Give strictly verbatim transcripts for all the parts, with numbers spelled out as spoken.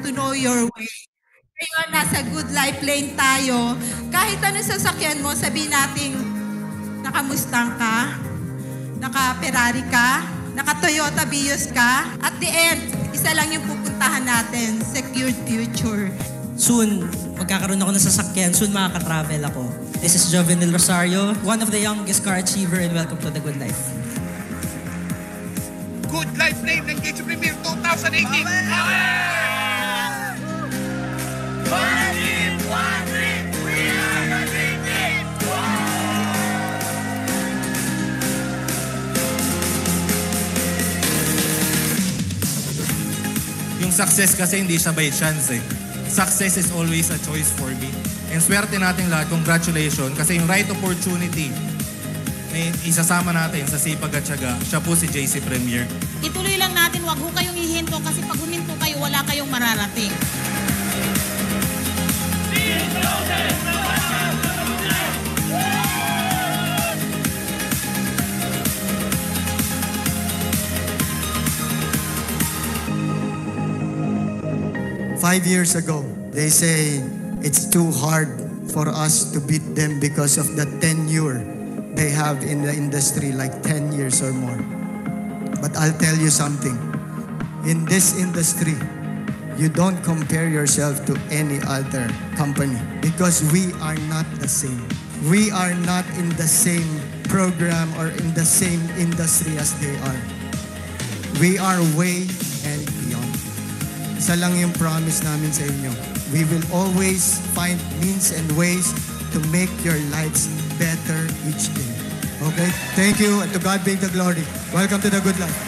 to know your way. Ngayon, nasa good life lane tayo. Kahit anong sasakyan mo, sabihin natin, naka-Mustang ka, naka-Ferrari ka, naka-Toyota Vios ka. At the end, isa lang yung pupuntahan natin, secured future. Soon, magkakaroon ako ng sasakyan. Soon, makaka-travel ako. This is Jovenel Rosario, one of the youngest car achiever, and welcome to The Good Life. Good Life Lane ng J C Premier twenty eighteen. One team, one dream, we are the dream team! Yung success kasi hindi siya by chance eh. Success is always a choice for me. And swerte nating lahat, congratulations, kasi yung right opportunity na isasama natin sa sipag at tiyaga, siya po si J C Premier. Ituloy lang natin, wag ho kayong ihinto kasi pag huminto kayo, wala kayong mararating. Five years ago, they say it's too hard for us to beat them because of the tenure they have in the industry, like ten years or more. But I'll tell you something. In this industry, you don't compare yourself to any other company because we are not the same. We are not in the same program or in the same industry as they are. We are way and beyond. Isa lang yung promise namin sa inyo. We will always find means and ways to make your lives better each day. Okay? Thank you, and to God be the glory. Welcome to The Good Life.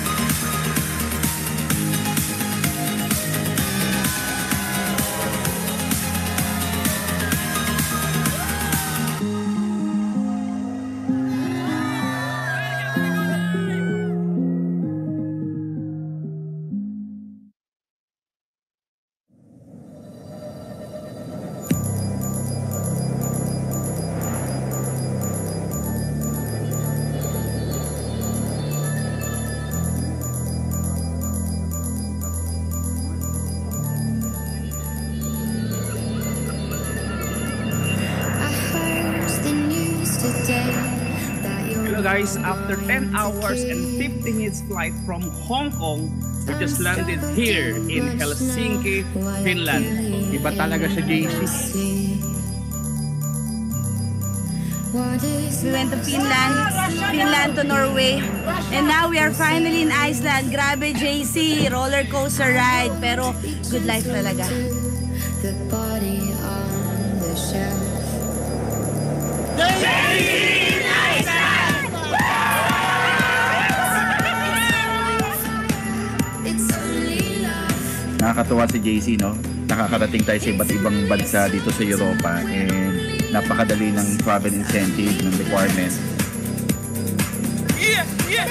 Hello guys, after ten hours and fifty minutes flight from Hong Kong, we just landed here in Helsinki, Finland. Iba talaga siya, J C. We went to Finland, Finland to Norway, and now we are finally in Iceland. Grabe, J C, roller coaster ride, pero good life talaga. The body on the shelf. Nakakatuwa si J C, no? Nakakarating tayo sa iba't ibang bansa dito sa Europa and napakadali ng travel incentive, ng requirement. Yeah! Yeah!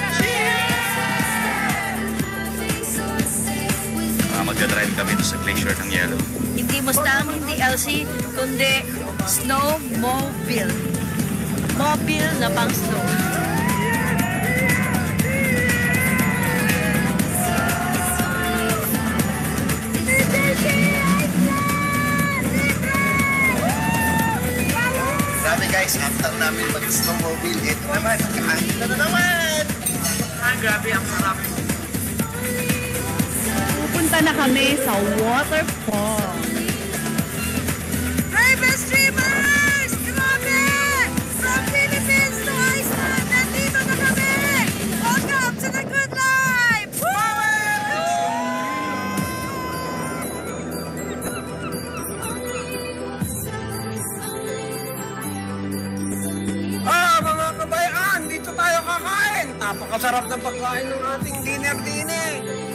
Yeah! Uh, Magdadrive kami doon sa glacier ng Yellow. Hindi Mustang, hindi L C, kundi snowmobile. Mobile na pang snow. Grabe guys, after namin mag-snowmobile, ito naman, kahit na naman! Ah, grabe, ang sarap. Pupunta na kami sa waterfall. Raven Streamers! Grabe! From Philippines to Iceland, nandito na kami! Welcome to The Good Life! Ah, mga kabayan, dito tayo kakain. Napakasarap ng pagkain ng ating dinner-dinner.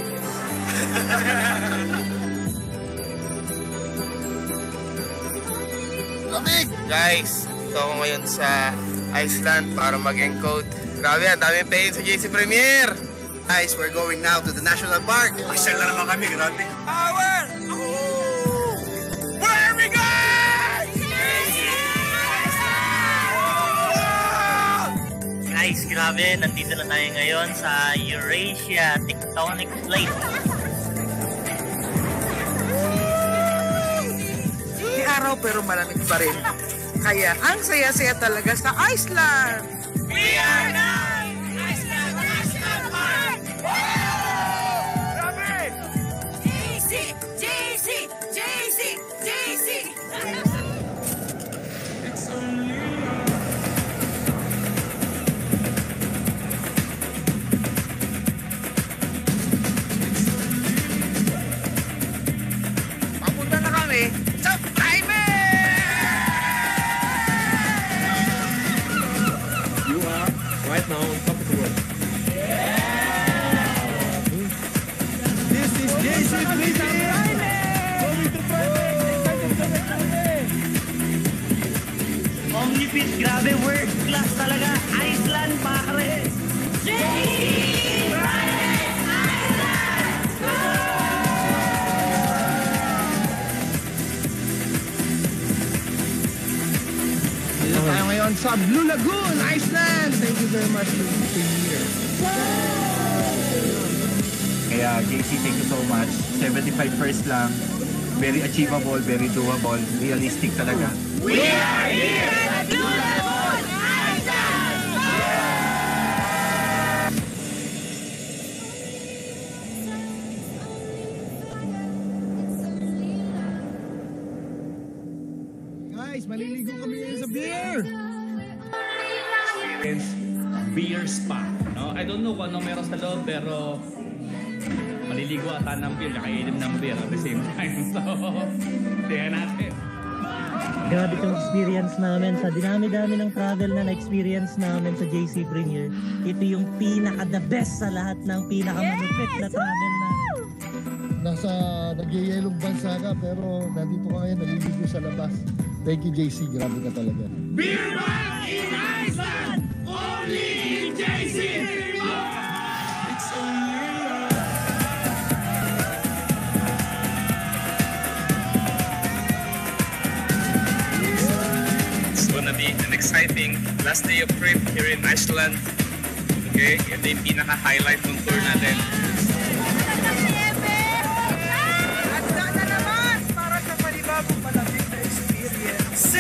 Lamig! Guys, ito ako ngayon sa Iceland para mag-encode. Grabe, ang daming pain sa J C Premier. Guys, we're going now to the National Park. Pasyal na naman kami, grabe. Power! Oh! Where are we going? Guys, grabe, nandito na tayo ngayon sa Eurasia Tectonic Plate. araw pero malamig pa rin. Kaya ang saya-saya talaga sa Iceland! We are now Iceland National Park! J C! J C! J C! J C! Papunta na kami sa Primer! You are right now on top of the world. This is J C Prison! Going to Primer! Omnipit, grabe, world class talaga. Iceland, pare. J C! Dito tayo ngayon sa Blue Lagoon, Iceland. Thank you very much for being here. Kaya J C, thank you so much. seventy-five first lang. Very achievable, very doable, realistic talaga. We are here at Blue Lagoon, Iceland! Guys, maliligo kami ngayon sa beer. Beer spa. No? I don't know kung ano meron sa loob, pero maliligo ata ng beer, nakainom ng beer at the same time. So, tingnan natin. Grabe itong experience namin. Sa dinami-dami ng travel na na-experience namin sa J C Premier, ito yung pinaka-the best sa lahat ng pinaka-malupit na travel namin. Nasa nagyayelong bansa ka pero nandito ka ngayon, naliligo sa labas. Thank you, J C. Grabe ka talaga. Beer Month in Iceland! Only in J C! It's gonna be an exciting last day of trip here in Iceland. Okay, ito yung pinaka-highlight ng tour natin. Handa na naman para sa panibagong malamig na experience.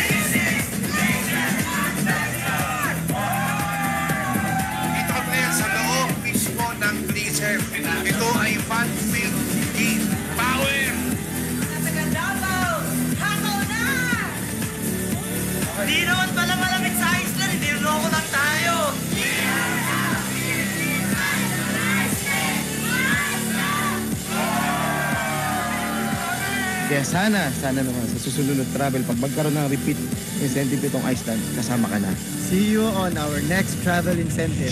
Dito kami sa loob mismo ng blizzard. Ito ay fan-filled heat power. Hindi naman pala malamig sa Iceland, hindi loko lang tayo. Kaya sana, sana naman sa susunod na travel, pag magkaroon ng repeat incentive itong Iceland, kasama ka na. See you on our next travel incentive.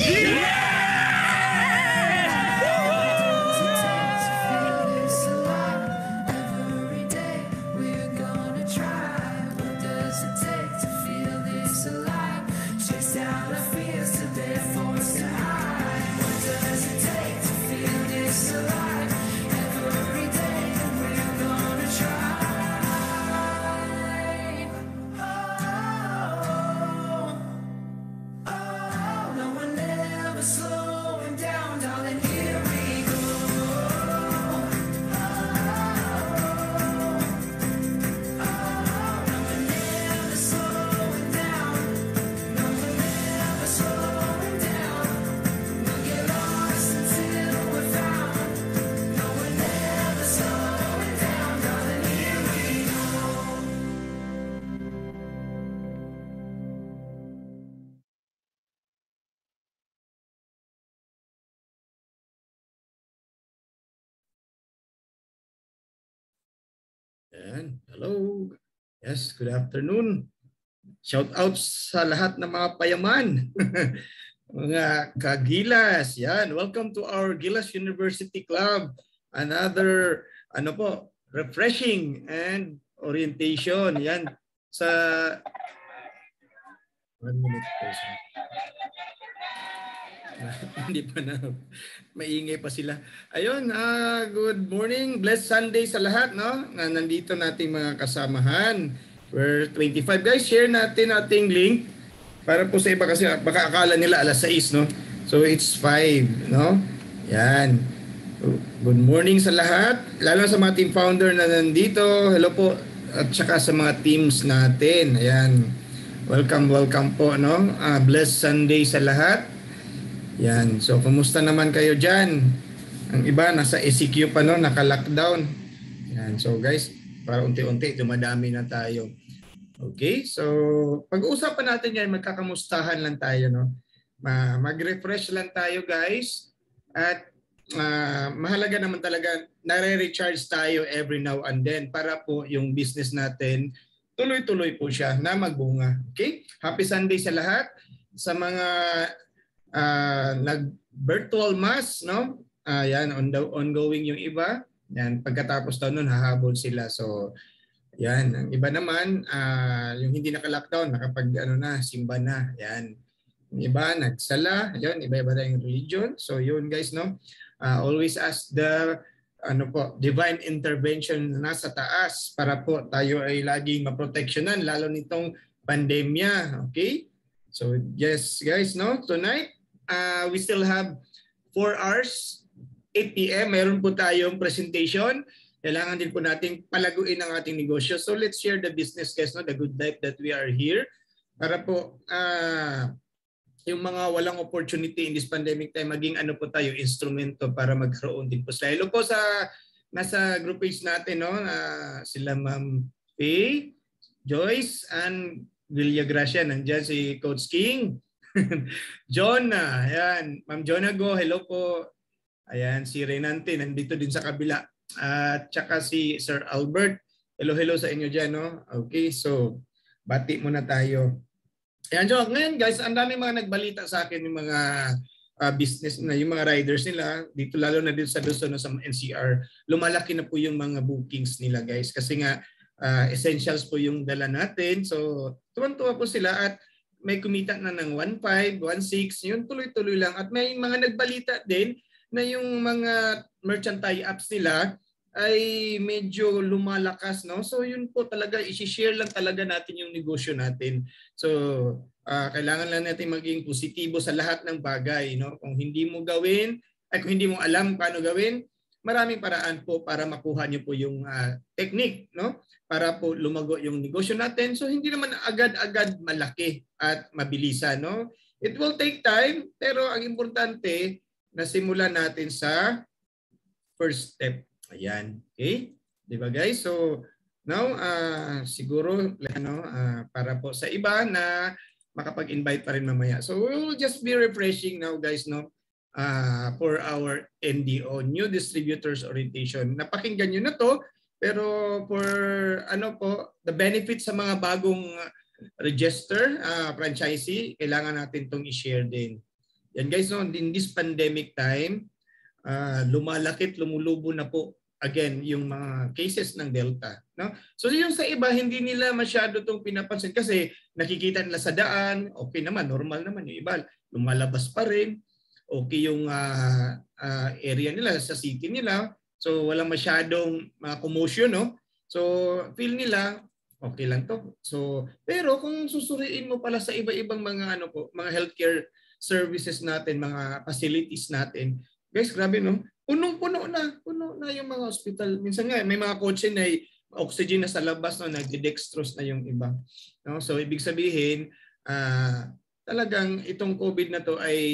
Ayan. Hello. Yes, good afternoon. Shout out sa lahat ng mga payaman. Mga kagilas. Yan. Welcome to our Gilas University Club. Another, ano po, refreshing and orientation. Yan. Sa... One minute po. Hindi pa na. Maingay pa sila. Ayun, uh, good morning. Blessed Sunday sa lahat, no? Na nandito nating mga kasamahan. We're twenty-five. Guys, share natin ating link para po sa iba kasi baka akala nila alas sais, no? So it's five, no? Yan. Good morning sa lahat. Lalo sa mga team founder na nandito. Hello po, at saka sa mga teams natin. Ayan. Welcome, welcome po, no? Uh, blessed Sunday sa lahat. Yan. So, kumusta naman kayo dyan? Ang iba, nasa E C Q pa, no? Naka-lockdown. Yan. So, guys, para unti-unti, dumadami na tayo. Okay? So, pag-uusapan natin yan, magkakamustahan lang tayo, no? Ma mag-refresh lang tayo, guys. At uh, mahalaga naman talaga, nare-recharge tayo every now and then para po yung business natin, tuloy-tuloy po siya na magbunga. Okay? Happy Sunday sa lahat. Sa mga Uh, nag-virtual mass, no? Uh, yan, on the, ongoing yung iba. Yan, pagkatapos daw nun, hahabol sila. So, yan. Ang iba naman, uh, yung hindi naka-lockdown, nakapag, ano na, simba na. Yan. Yung iba, nagsala. Yan, iba-iba na yung religion. So, yun guys, no? Uh, always ask the, ano po, divine intervention na sa taas para po tayo ay laging maproteksyonan, lalo nitong pandemya. Okay? So, yes, guys, no? Tonight, Uh, we still have four hours, eight p m Meron po tayong presentation. Kailangan din po nating palaguin ang ating negosyo. So let's share the business case, no? The good life that we are here. Para po uh, yung mga walang opportunity in this pandemic time, maging ano po tayo, instrumento para magkaroon din po. Hello po sa nasa group page natin, no? Uh, sila Ma'am Faye, Joyce, and Villagracia. Nandyan si Coach King. Jonah, ayan. Ma'am Jonah Go, hello po. Ayan, si Renante, nandito din sa kabila. At saka si Sir Albert, hello, hello sa inyo dyan, no? Okay, so, bati muna tayo. Ayan, so, ngayon guys, ang dami mga nagbalita sa akin yung mga uh, business na, yung mga riders nila, dito lalo na dito sa Luzon, no, sa N C R, lumalaki na po yung mga bookings nila guys. Kasi nga, uh, essentials po yung dala natin. So, tuwan-tuwa po sila at may kumita na ng one point five, one point six, yun tuloy-tuloy lang. At may mga nagbalita din na yung mga merchant tie-ups nila ay medyo lumalakas, no? So yun po talaga, isi-share lang talaga natin yung negosyo natin. So uh, kailangan lang natin maging positibo sa lahat ng bagay, no? Kung hindi mo gawin, ay kung hindi mo alam paano gawin, maraming paraan po para makuha niyo po yung uh, technique, no? Para po lumago yung negosyo natin. So hindi naman agad-agad malaki at mabilisan, no? It will take time, pero ang importante na simulan natin sa first step. Ayan, okay? 'Di ba guys? So now uh, siguro ano uh, para po sa iba na makapag-invite pa rin mamaya. So we will just be refreshing now guys, no? Uh, for our N D O, New Distributors Orientation. Napakinggan niyo na 'to. Pero for ano po, the benefits sa mga bagong register, uh, franchisee, kailangan natin itong i-share din. Yan guys, no, in this pandemic time, uh, lumalakit, lumulubo na po again yung mga cases ng Delta. No? So yung sa iba, hindi nila masyado itong pinapansin kasi nakikita nila sa daan, okay naman, normal naman. Yung iba, lumalabas pa rin. Okay yung uh, uh, area nila, sa city nila. So walang masyadong mga uh, commotion, no? So feel nila okay lang to. So pero kung susuriin mo pala sa iba-ibang mga ano po, mga healthcare services natin, mga facilities natin. Guys, grabe no? Punong-puno na, puno na yung mga hospital. Minsan nga may mga kotse na oxygen na sa labas, no, nagde-dextrose na yung iba. No? So ibig sabihin, uh, talagang itong COVID na to ay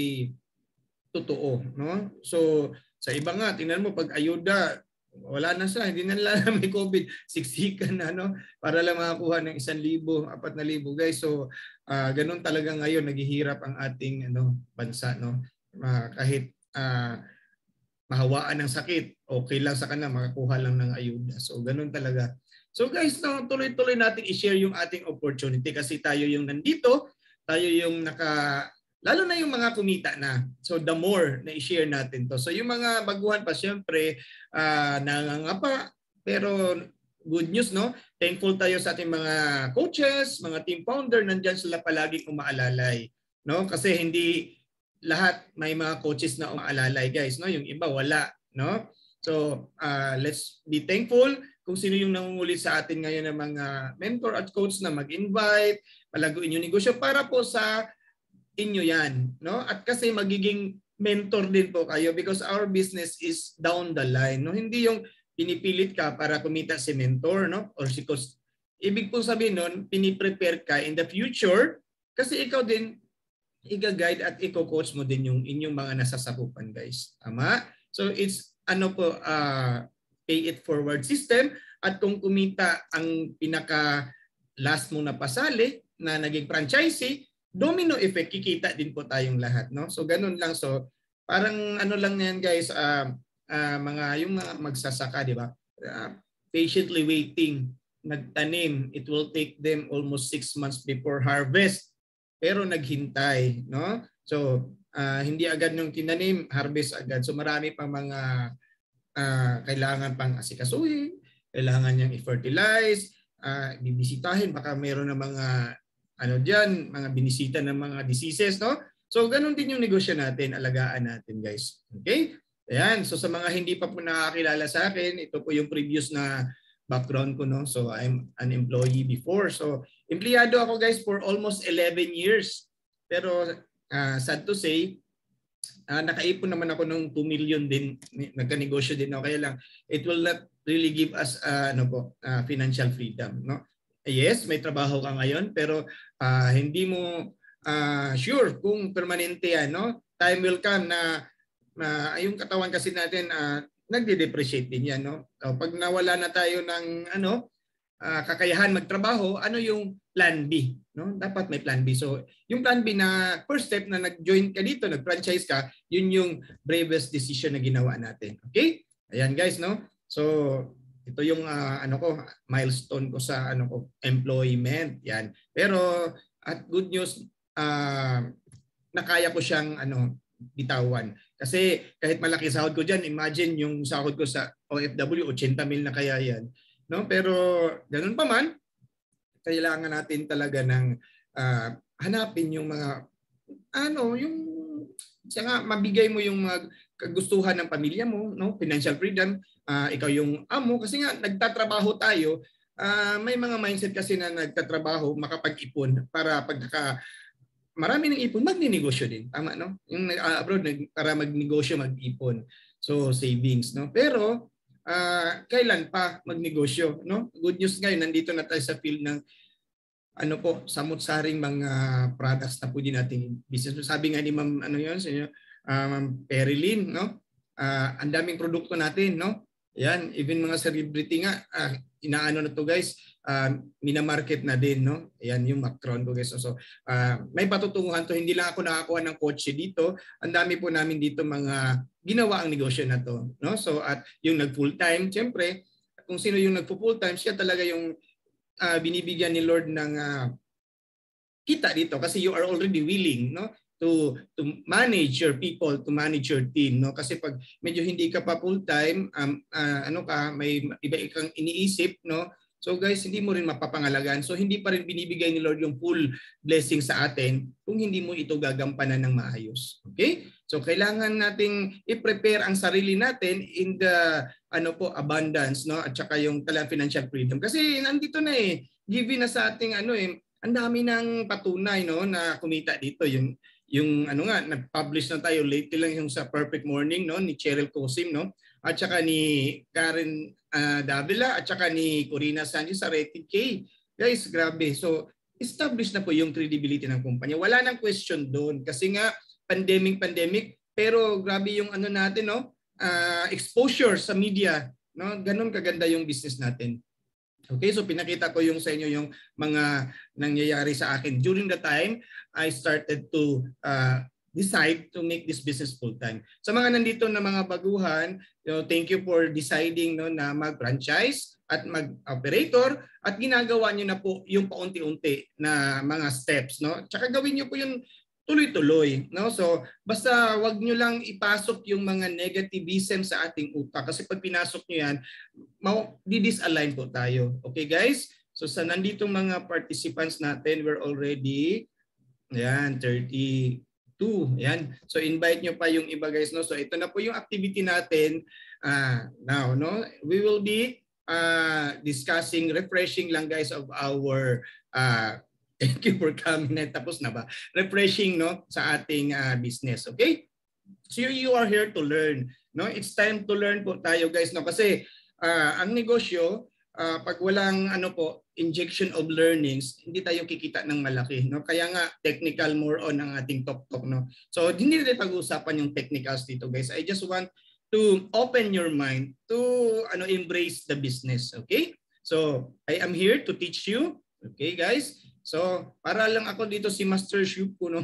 totoo, no? So sa iba nga, tingnan mo, pag ayuda, wala na siya, hindi na lang may COVID, siksikan na, no? Para lang makakuha ng isang libo, apat na libo, guys. So, uh, ganun talaga ngayon, naghihirap ang ating ano, bansa, no? Uh, kahit uh, mahawaan ng sakit, okay lang sa kanila, makakuha lang ng ayuda. So, ganun talaga. So, guys, no, tuloy-tuloy natin i-share yung ating opportunity kasi tayo yung nandito, tayo yung naka... Lalo na yung mga kumita na. So the more na i-share natin to. So yung mga baguhan pa, syempre, uh, nangangapa. Pero good news, no? Thankful tayo sa ating mga coaches, mga team founder, nandyan sila palagi umaalalay. No? Kasi hindi lahat may mga coaches na umaalalay, guys. No? Yung iba, wala. No? So uh, let's be thankful kung sino yung nangungulit sa atin ngayon ng mga mentor at coach na mag-invite, palaguin yung negosyo para po sa inyo yan, no? At kasi magiging mentor din po kayo because our business is down the line, no? Hindi yung pinipilit ka para kumita si mentor, no? Or si coach, ibig pong sabihin nun, piniprepare ka in the future kasi ikaw din i-guide at i-coach mo din yung inyong mga nasasakupan, guys. Tama? So it's ano po, uh, pay it forward system, at kung kumita ang pinaka last mong napasali na naging franchisee, domino effect, kikita din po tayong lahat, no? So ganun lang. So parang ano lang yan, guys, uh, uh, mga yung mga magsasaka, di ba? Uh, patiently waiting, nagtanim, it will take them almost six months before harvest, pero naghintay, no? So uh, hindi agad nung tinanim, harvest agad. So marami pang mga uh, kailangan pang asikasuhin, kailangan niyang i-fertilize, uh, bibisitahin, baka mayroon na mga ano diyan, mga binisita ng mga diseases, no? So ganun din yung negosyo natin, alagaan natin, guys. Okay? Ayan, so sa mga hindi pa po nakakilala sa akin, ito po yung previous na background ko, no? So I'm an employee before. So empleyado ako, guys, for almost eleven years. Pero uh, sad to say, uh, nakaipon naman ako ng two million din, nagka-negosyo din ako. Kaya lang, it will not really give us uh, ano po, uh, financial freedom, no? Yes, may trabaho ka ngayon, pero uh, hindi mo uh, sure kung permanente yan, no? Time will come na uh, yung katawan kasi natin uh, nagde-depreciate din yan, no? So, pag nawala na tayo ng ano, uh, kakayahan magtrabaho, ano yung plan B, no? Dapat may plan B. So, yung plan B na first step na nag-join ka dito, nag-franchise ka, yun yung bravest decision na ginawa natin. Okay? Ayan, guys, no? So, ito yung uh, ano ko, milestone ko sa ano ko, employment. Yan. Pero at good news, uh, nakaya ko siyang ano, bitawan. Kasi kahit malaki sahod ko diyan, imagine yung sahod ko sa O F W, eighty mil na kaya yan. No? Pero ganun pa man, kailangan natin talaga ng uh, hanapin yung mga ano, yung saka mabigay mo yung mga kagustuhan ng pamilya mo, no? Financial freedom, uh, ikaw yung amo kasi nga nagtatrabaho tayo, uh, may mga mindset kasi na nagtatrabaho makapag-ipon para pagka marami ng ipon, magninegosyo din. Tama, no? Yung uh, abroad, para magnegosyo, mag-ipon. So, savings, no? Pero, uh, kailan pa magnegosyo, no? Good news ngayon, nandito na tayo sa field ng ano po, samut-saring mga products na po din natin business. Sabi nga ni Ma'am, ano yun, sa inyo, uh, Ma'am Perilyn, no? Uh, ang daming produkto natin, no? Yan, even mga celebrity nga, uh, inaano na to, guys, uh, minamarket na din, no? Ayan yung Macron ko, guys. So, uh, may patutunguhan to. Hindi lang ako nakakuha ng kotse dito. Ang dami po namin dito mga ginawa ang negosyo na to, no? So, at yung nag-full time, siyempre, kung sino yung nagpo-full time, siya talaga yung uh, binibigyan ni Lord ng uh, kita dito kasi you are already willing, no? to to manage your people, to manage your team, no? Kasi pag medyo hindi ka pa full time, um, uh, ano ka, may iba kang iniisip, no? So guys, hindi mo rin mapapangalagaan. So hindi pa rin binibigay ni Lord yung full blessing sa atin kung hindi mo ito gagampanan ng maayos. Okay? So kailangan nating i-prepare ang sarili natin in the ano po abundance, no? At saka yung talagang financial freedom. Kasi nandito na eh, given na sa ating ano eh, ang dami ng patunay, no, na kumita dito. Yung yung ano nga, nag-publish na tayo lately lang yung sa Perfect Morning, no, ni Cheryl Cosim, no? At saka ni Karen uh, Davila at saka ni Corina Sanchez sa Rated K. Guys, grabe. So, established na po yung credibility ng kumpanya. Wala nang question doon kasi nga pandemic pandemic, pero grabe yung ano natin, no? Uh, exposure sa media, no? Ganun kaganda yung business natin. Okay, so pinakita ko yung sa inyo yung mga nangyayari sa akin. During the time, I started to uh, decide to make this business full-time. Sa mga nandito na mga baguhan, you know, thank you for deciding, no, na mag-franchise at mag-operator at ginagawa nyo na po yung paunti-unti na mga steps, no? Tsaka gawin nyo po yung tuloy-tuloy, no? So basta wag nyo lang ipasok yung mga negativism sa ating utak kasi pag pinasok nyo yan, di-disalign po tayo. Okay guys? So sa nanditong mga participants natin, we're already yan, thirty-two. Yan. So invite nyo pa yung iba guys, no? So ito na po yung activity natin uh, now, no? We will be uh, discussing, refreshing lang guys of our uh, thank you for coming. Tapos na ba? Refreshing, no, sa ating uh, business. Okay? So you are here to learn, no? It's time to learn po tayo guys, no? Kasi uh, ang negosyo uh, pag walang ano po, injection of learnings, hindi tayo kikita ng malaki, no? Kaya nga technical more on ang ating talk talk, no? So hindi natin pag-uusapan yung technicals dito, guys. I just want to open your mind to ano embrace the business, okay? So I am here to teach you, okay, guys? So para lang ako dito si Master Shupo, no?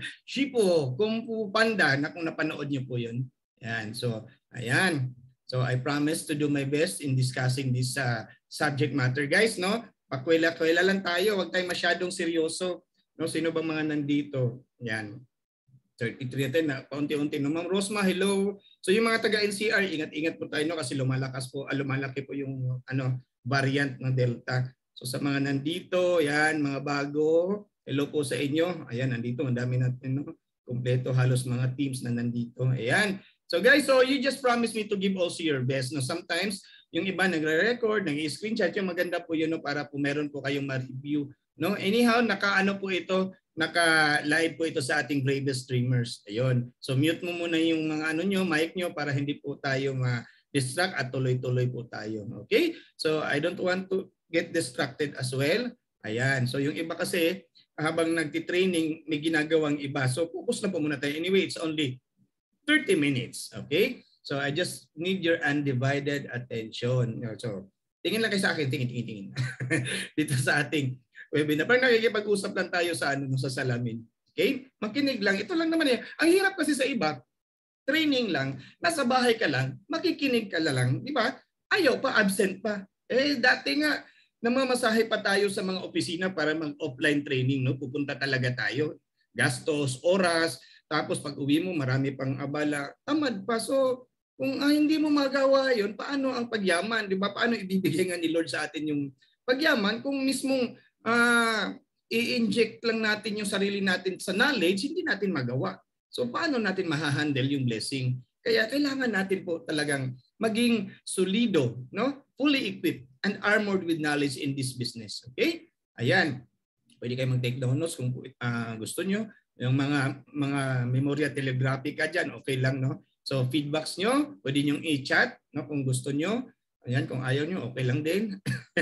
Shipo, Kung Fu Panda, na kung napanood niyo po 'yun. Yan. So ayan. So I promise to do my best in discussing this uh, subject matter, guys, no? Pakwela-kwela lang tayo, wag tayong masyadong seryoso. No, sino bang mga nandito? Yan. thirty-three natin na paunti-unti. No, Ma'am Rosma, hello. So yung mga taga N C R, ingat-ingat po tayo, no, kasi lumalakas po, ah, lumalaki po yung ano variant ng Delta. So sa mga nandito, yan, mga bago, hello po sa inyo. Ayan, nandito, ang dami natin, no? Kompleto, halos mga teams na nandito. Ayan. So guys, so you just promise me to give also your best. No, sometimes yung iba nagre-record, nag-screenshot, yung maganda po yun, no, para po meron po kayong ma-review. No? Anyhow, naka-ano po ito, naka-live po ito sa ating bravest streamers. Ayun. So mute mo muna yung mga ano nyo, mic nyo, para hindi po tayo ma-distract at tuloy-tuloy po tayo. Okay? So I don't want to get distracted as well. Ayan. So yung iba kasi, habang nagtitraining, may ginagawang iba. So focus na po muna tayo. Anyway, it's only thirty minutes. Okay? So I just need your undivided attention. So tingin lang kayo sa akin, tingin, tingin, tingin. Dito sa ating webinar. Parang nakikipag-usap lang tayo sa ano, sa salamin. Okay? Makinig lang. Ito lang naman eh. Ang hirap kasi sa iba, training lang, nasa bahay ka lang, makikinig ka lang, di ba? Ayaw pa, absent pa. Eh dati nga, namamasahe pa tayo sa mga opisina para mag-offline training, no? Pupunta talaga tayo. Gastos, oras, tapos pag uwi mo, marami pang abala. Tamad pa. So, kung ah, hindi mo magawa yun, paano ang pagyaman? Di ba? Paano ibibigay nga ni Lord sa atin yung pagyaman kung mismong uh, i-inject lang natin yung sarili natin sa knowledge, hindi natin magawa. So paano natin mahahandle yung blessing? Kaya kailangan natin po talagang maging solido, no? Fully equipped and armored with knowledge in this business. Okay? Ayan. Pwede kayo mag-take down notes kung uh, gusto nyo. Yung mga mga memorya telegraphic ka dyan, okay lang, no? So feedbacks nyo, pwede nyo i-chat, no, kung gusto nyo. Ayan, kung ayaw nyo, okay lang din.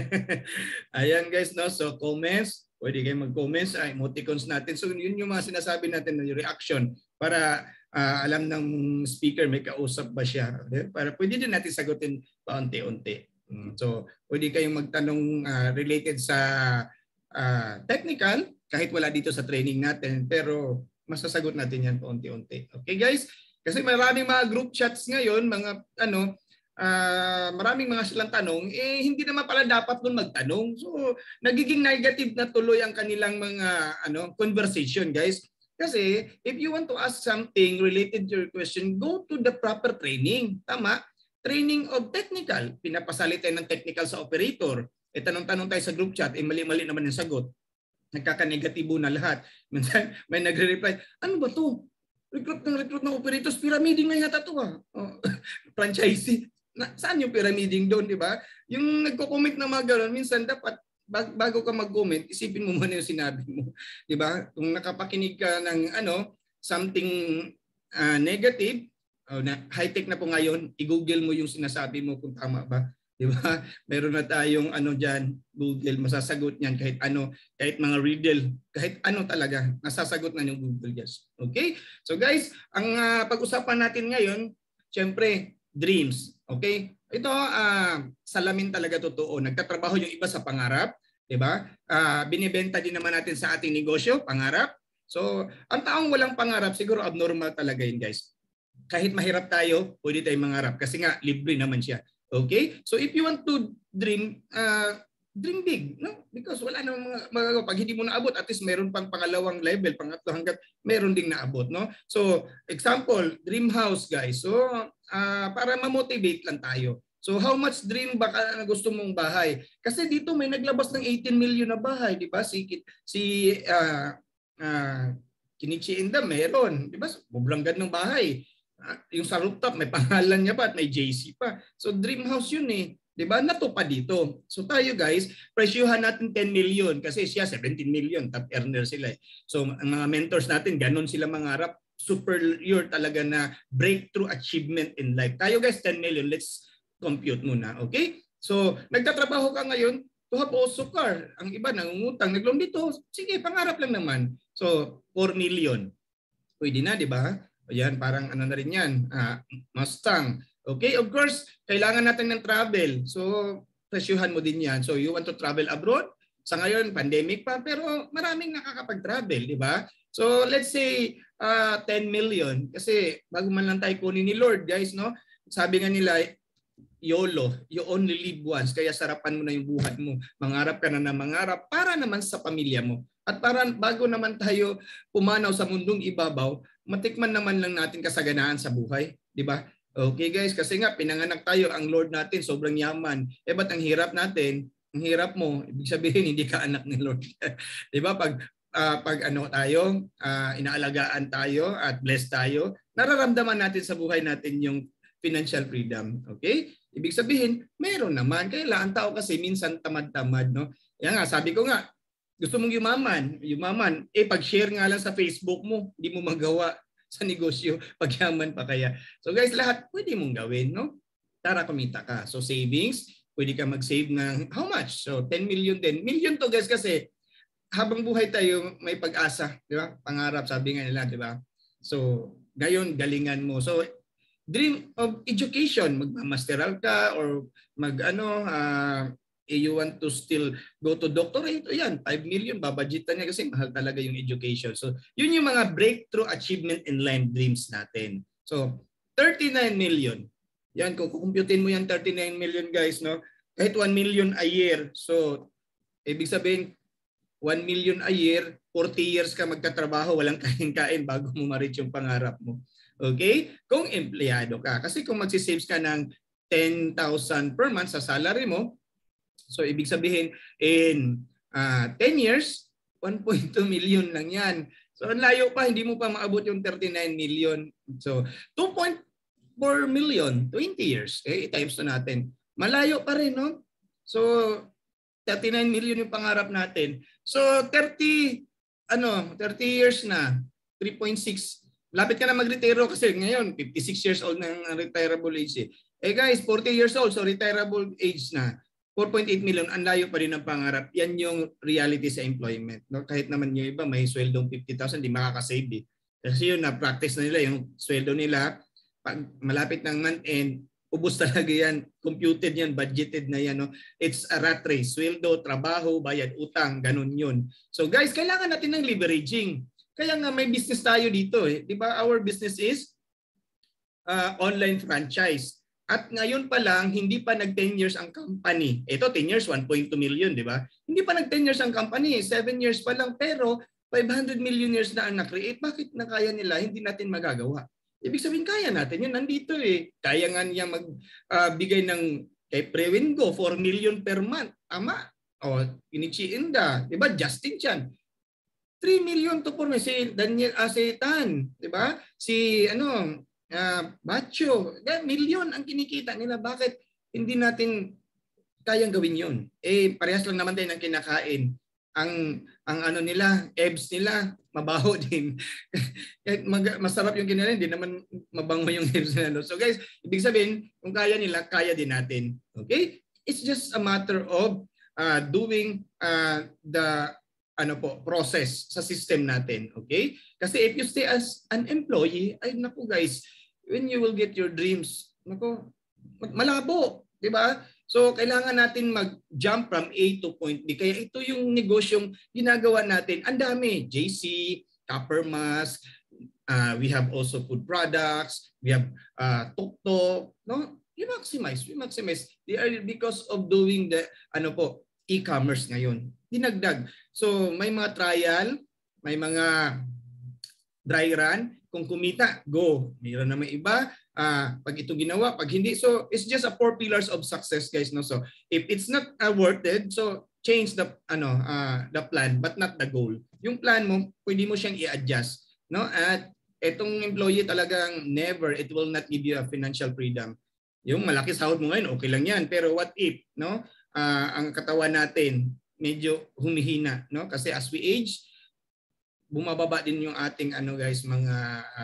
Ayan guys, no? So comments, pwede kayo mag-comments, ay, emoticons natin. So yun yung mga sinasabi natin na yung reaction para uh, alam ng speaker may kausap ba siya. Okay? Para pwede din natin sagutin paunti-unti. So pwede kayong magtanong uh, related sa uh, technical, kahit wala dito sa training natin, pero masasagot natin yan paunti-unti. Okay guys? Kasi maraming mga group chats ngayon, mga ano, uh, maraming mga silang tanong, eh hindi naman pala dapat doon magtanong. So nagiging negative na tuloy ang kanilang mga ano conversation, guys. Kasi if you want to ask something related to your question, go to the proper training. Tama? Training of technical. Pinapasali tayo ng technical sa operator. E tanong-tanong tayo sa group chat, eh mali-mali naman yung sagot. Nagkaka-negatibo na lahat. Minsan may nagre-reply, ano ba to? Recruit ng recruit ng operators, pyramiding na yata ito ah. Oh, franchisee. Na, saan yung pyramiding doon, di ba? Yung nagko-comment na mga gano'n, minsan dapat bago ka mag-comment, isipin mo muna yung sinabi mo. Di ba? Kung nakapakinig ka ng ano, something uh, negative, oh, na high-tech na po ngayon, i-google mo yung sinasabi mo kung tama ba. Di ba? Meron na tayong ano dyan, Google, masasagot niyan kahit ano, kahit mga riddle, kahit ano talaga, nasasagot na yung Google, yes. Okay? So guys, ang uh, pag-usapan natin ngayon, syempre, dreams. Okay? Ito, uh, salamin talaga totoo. Nagtatrabaho yung iba sa pangarap, di ba? Uh, binibenta din naman natin sa ating negosyo, pangarap. So, ang taong walang pangarap, siguro abnormal talaga yun, guys. Kahit mahirap tayo, pwede tayong mangarap kasi nga, libre naman siya. Okay? So if you want to dream, uh, dream big, no? Because wala namang mga magagawa. Pag hindi mo naabot, at least meron pang pangalawang level, pangatlo hanggat meron ding naabot, no? So, example, dream house, guys. So, uh, para ma-motivate lang tayo. So, how much dream ba ka na gusto mong bahay? Kasi dito may naglabas ng eighteen million na bahay, di ba? Si, si uh, uh, Kinichi Inda, meron. Di ba? Bublanggan ng bahay. Yung sa rooftop, may pangalan niya pa at may J C pa. So dream house yun eh. Diba? Natupad dito. So tayo guys, presyuhan natin ten million kasi siya seventeen million, top earner sila eh. So ang mga mentors natin, ganun sila mangarap. Superior talaga na breakthrough achievement in life. Tayo guys, ten million. Let's compute muna. Okay? So, nagtatrabaho ka ngayon to have also car. Ang iba nangungutang, nag-loan dito. Sige, pangarap lang naman. So, four million. Pwede na, di ba? Ayan, parang ano na rin yan. Uh, Mustang. Okay, of course, kailangan natin ng travel. So, presyuhan mo din yan. So, you want to travel abroad? Sa ngayon, pandemic pa, pero maraming nakakapag-travel, di ba? So, let's say uh, ten million. Kasi bago man lang tayo kunin ni Lord, guys, no? Sabi nga nila, YOLO, you only live once, kaya sarapan mo na yung buhay mo. Mangarap ka na na mangarap para naman sa pamilya mo. At para bago naman tayo pumanaw sa mundong ibabaw, matikman naman lang natin kasaganaan sa buhay. Di ba? Okay guys, kasi nga pinanganak tayo, ang Lord natin sobrang yaman. Eh ba't ang hirap natin? Ang hirap mo, ibig sabihin hindi ka anak ni Lord. Di ba? Pag, uh, pag ano tayo, uh, inaalagaan tayo at blessed tayo, nararamdaman natin sa buhay natin yung financial freedom. Okay? Ibig sabihin, meron naman. Kaya ang tao kasi minsan tamad-tamad, no? Yan nga, sabi ko nga, gusto mong yumaman, yumaman, eh pag-share nga lang sa Facebook mo, hindi mo magawa sa negosyo, pagyaman pa kaya. So guys, lahat pwede mong gawin, no? Tara kumita ka. So savings, pwede ka mag-save ng how much? So ten million din. Million to guys kasi habang buhay tayo may pag-asa, di ba? Pangarap, sabi nga nila, di ba? So, ngayon, galingan mo. So, dream of education, magmamasteral ka or mag ano, uh, you want to still go to doctorate, yan, five million, babudgetan niya kasi mahal talaga yung education. So, yun yung mga breakthrough achievement in life dreams natin. So, thirty-nine million. Yan, kung kukumputin mo yan, thirty-nine million guys, no? Kahit one million a year. So, ibig sabihin, one million a year, forty years ka magtatrabaho, walang kain-kain bago mo ma-reach yung pangarap mo. Okay? Kung empleyado ka. Kasi kung magsisaves ka ng ten thousand per month sa salary mo, so ibig sabihin in uh, ten years, one point two million lang yan. So ang layo pa, hindi mo pa maabot yung thirty-nine million. So two point four million, twenty years. Okay? I-times to natin. Malayo pa rin, no? So thirty-nine million yung pangarap natin. So thirty, ano, thirty years na, three point six. Lapit ka na mag-retiro kasi ngayon, fifty-six years old na ang retirable age eh. Eh guys, forty years old, so retirable age na. four point eight million, ang layo pa rin ang pangarap. Yan yung reality sa employment. No? Kahit naman yung iba, may sweldong fifty thousand, di makakasave eh. Kasi yun, na-practice na nila yung sweldo nila. Pag malapit ng month end, ubos talaga yan. Computed yan, budgeted na yan. No? It's a rat race. Sweldo, trabaho, bayad, utang, ganun yun. So guys, kailangan natin ng leveraging. Kaya nga may business tayo dito eh. Di ba? Our business is uh, online franchise. At ngayon pa lang, hindi pa nag ten years ang company. Ito, ten years, one point two million, di ba? Hindi pa nag ten years ang company. seven years pa lang, pero five hundred million years na ang na-create. Bakit na kaya nila? Hindi natin magagawa. Ibig sabihin, kaya natin yun. Nandito eh. Kaya nga niya magbigay uh, ng kay Prewingo, four million per month. Ama. O, Inichi Inda. Di ba? Justin Chan. three million to for me. Si Daniel Acetan. Di ba? Si, ano, uh, Bacho. Million ang kinikita nila. Bakit hindi natin kayang gawin yun? Eh, parehas lang naman tayo ng kinakain. Ang, ang ano nila, abs nila, mabaho din. Mag, masarap yung kinala, hindi naman mabango yung abs nila. So guys, ibig sabihin, kung kaya nila, kaya din natin. Okay? It's just a matter of uh, doing uh, the ano po, process sa system natin. Okay? Kasi if you stay as an employee, ay naku guys, when you will get your dreams, naku, malabo. Diba? So, kailangan natin mag-jump from A to point B. Kaya ito yung negosyong ginagawa natin. Ang dami. J C, Copper Mask, uh, we have also food products, we have uh, tuk-tuk. No? We maximize. We maximize. They are because of doing the ano po, e-commerce ngayon. Dinagdag. So, may mga trial, may mga dry run. Kung kumita, go. Mayroon na may iba. Uh, pag ito ginawa, pag hindi. So, it's just a four pillars of success, guys. No? So, if it's not uh, worth it, so change the ano uh, the plan, but not the goal. Yung plan mo, pwede mo siyang i-adjust. No? At etong employee talagang never, it will not give you a financial freedom. Yung malaki sahod mo ngayon, okay lang yan. Pero what if, no? Uh, ang katawan natin, medyo humihina, no? Kasi as we age, bumababa din yung ating ano guys, mga uh,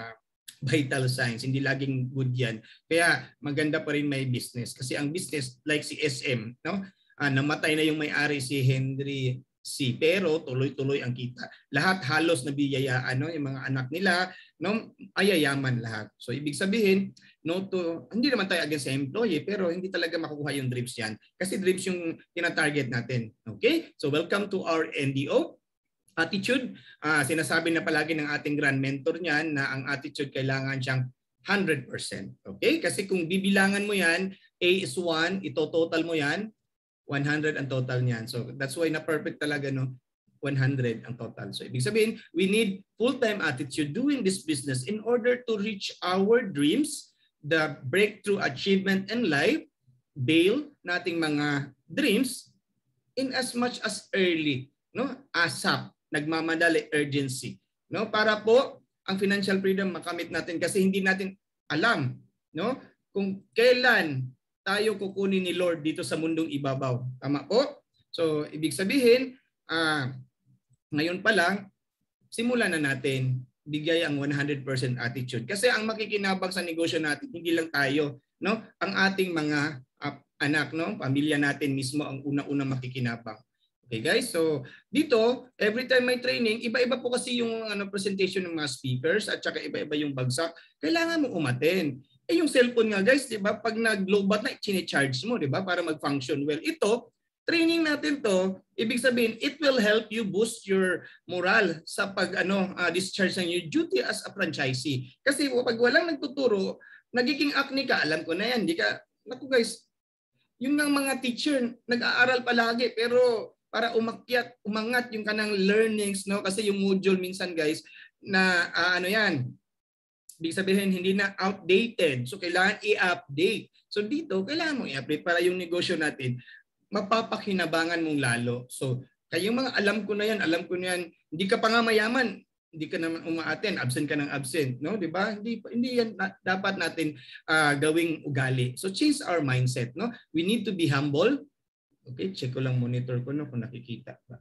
vital signs. Hindi laging good yan. Kaya maganda pa rin may business. Kasi ang business, like si S M, no? Ah, namatay na yung may-ari si Henry C. Pero tuloy-tuloy ang kita. Lahat halos nabiyayaan, no? Yung mga anak nila, no? Ayayaman lahat. So ibig sabihin, no to, hindi naman tayo against sa employee, pero hindi talaga makukuha yung dreams yan. Kasi dreams yung tina-target natin. Okay? So welcome to our N D O. Attitude, uh, sinasabi na palagi ng ating grand mentor niyan na ang attitude kailangan siyang one hundred percent. Okay? Kasi kung bibilangan mo yan, A is one, ito total mo yan, one hundred ang total niyan. So that's why na perfect talaga, no? one hundred ang total. So ibig sabihin, we need full-time attitude doing this business in order to reach our dreams, the breakthrough achievement in life, bail nating mga dreams in as much as early, no? ASAP. Nagmamadali, urgency, no, para po ang financial freedom makamit natin, kasi hindi natin alam, no, kung kailan tayo kukunin ni Lord dito sa mundong ibabaw. Tama po? So ibig sabihin, ah, ngayon pa lang simulan na natin bigay ang one hundred percent attitude, kasi ang makikinabang sa negosyo natin hindi lang tayo, no, ang ating mga uh, anak, no, pamilya natin mismo ang una-unang makikinabang. Okay guys, so dito, every time may training, iba-iba po kasi yung ano, presentation ng mga speakers at saka iba-iba yung bagsak. Kailangan mo umattend. Eh yung cellphone nga guys, di ba? Pag nag-lowbat na, chine-charge mo, di ba? Para mag-function well. Ito, training natin to, ibig sabihin, it will help you boost your moral sa pag ano, uh, discharge ng your duty as a franchisee. Kasi pag walang nagtuturo, nagiging acne ka, alam ko na yan. Di ka, naku guys, yung ng mga teacher, nag-aaral palagi, pero para umakyat, umangat yung kanang learnings, no? Kasi yung module minsan guys, na uh, ano yan, ibig sabihin hindi na outdated. So kailangan i-update. So dito, kailangan mo i-update para yung negosyo natin, mapapakinabangan mong lalo. So kayong mga alam ko na yan, alam ko na yan, hindi ka pa nga mayaman, hindi ka naman uma-attend, absent ka ng absent, no? 'Di ba? Hindi hindi yan na, dapat natin uh, gawing ugali. So change our mindset, no? We need to be humble. Okay, check ko lang monitor ko, no, kung nakikita ba.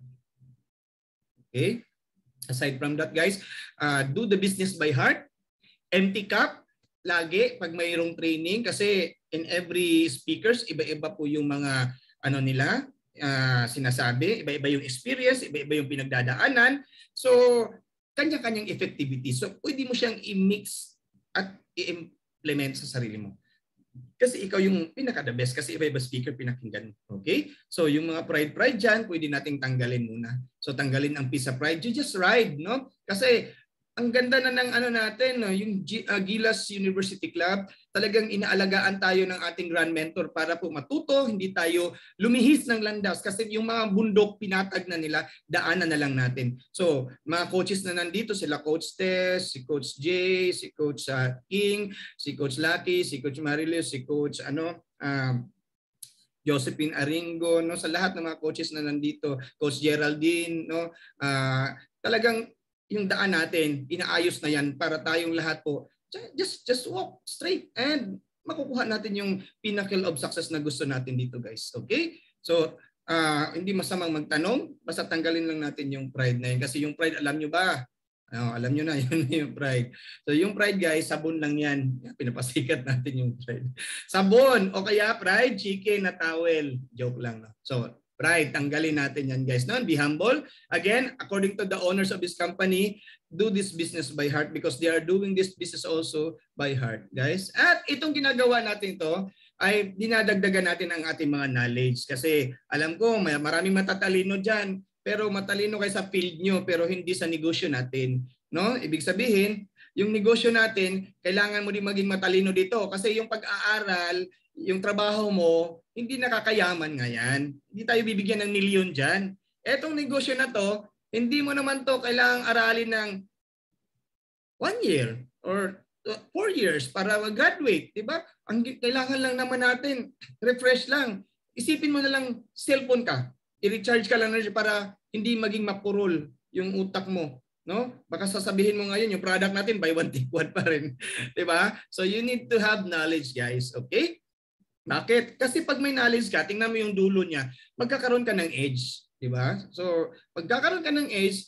Okay? Aside from that guys, uh, do the business by heart. Empty cup lagi pag mayroong training, kasi in every speakers iba-iba po yung mga ano nila, uh, sinasabi, iba-iba yung experience, iba-iba yung pinagdadaanan. So kanya-kanyang effectivity. So pwede mo siyang i-mix at i-implement sa sarili mo. Kasi ikaw yung pinaka-the best, kasi iba-iba speaker pinakinggan. Okay? So yung mga pride-pride dyan, pwede nating tanggalin muna. So tanggalin ang piece of pride. You just ride, no? Kasi ang ganda na ng ano natin, no? Yung G, uh, Gilas University Club, talagang inaalagaan tayo ng ating grand mentor para po matuto, hindi tayo lumihis ng landas. Kasi yung mga bundok, pinatag na nila, daanan na lang natin. So mga coaches na nandito, sila Coach Tess, si Coach Jay, si Coach uh, King, si Coach Lucky, si Coach Marilis, si Coach ano, um, Josephine Aringo, no, sa lahat ng mga coaches na nandito, Coach Geraldine, no, uh, talagang yung daan natin, inaayos na yan para tayong lahat po, just just walk straight and makukuha natin yung pinnacle of success na gusto natin dito guys. Okay? So, uh, hindi masamang magtanong, basta tanggalin lang natin yung pride na yun. Kasi yung pride, alam nyo ba? Oh, alam nyo na, yun yung pride. So yung pride guys, sabon lang yan. Pinapasikat natin yung pride. Sabon o kaya pride, chicken na towel. Joke lang. No? So, pride, tanggalin natin yan guys. No? Be humble. Again, according to the owners of this company, do this business by heart because they are doing this business also by heart, guys. At itong ginagawa natin to ay dinadagdagan natin ang ating mga knowledge. Kasi alam ko, may maraming matatalino dyan, pero matalino kayo sa field nyo, pero hindi sa negosyo natin. No? Ibig sabihin, yung negosyo natin, kailangan mo din maging matalino dito. Kasi yung pag-aaral, yung trabaho mo, hindi nakakayaman nga yan. Hindi tayo bibigyan ng milyon dyan. Etong negosyo na to, hindi mo naman to kailangang aralin ng one year or four years para mag-graduate. Diba? Ang kailangan lang naman natin, refresh lang. Isipin mo na lang, cellphone ka. I-recharge ka lang na para hindi maging mapurol yung utak mo. No? Baka sasabihin mo ngayon, yung product natin, buy one, take one pa rin. Diba? So you need to have knowledge, guys. Okay? Bakit? Kasi pag may knowledge ka, tingnan mo yung dulo niya, magkakaroon ka ng edge. Diba? So, pagkakaroon ka ng edge,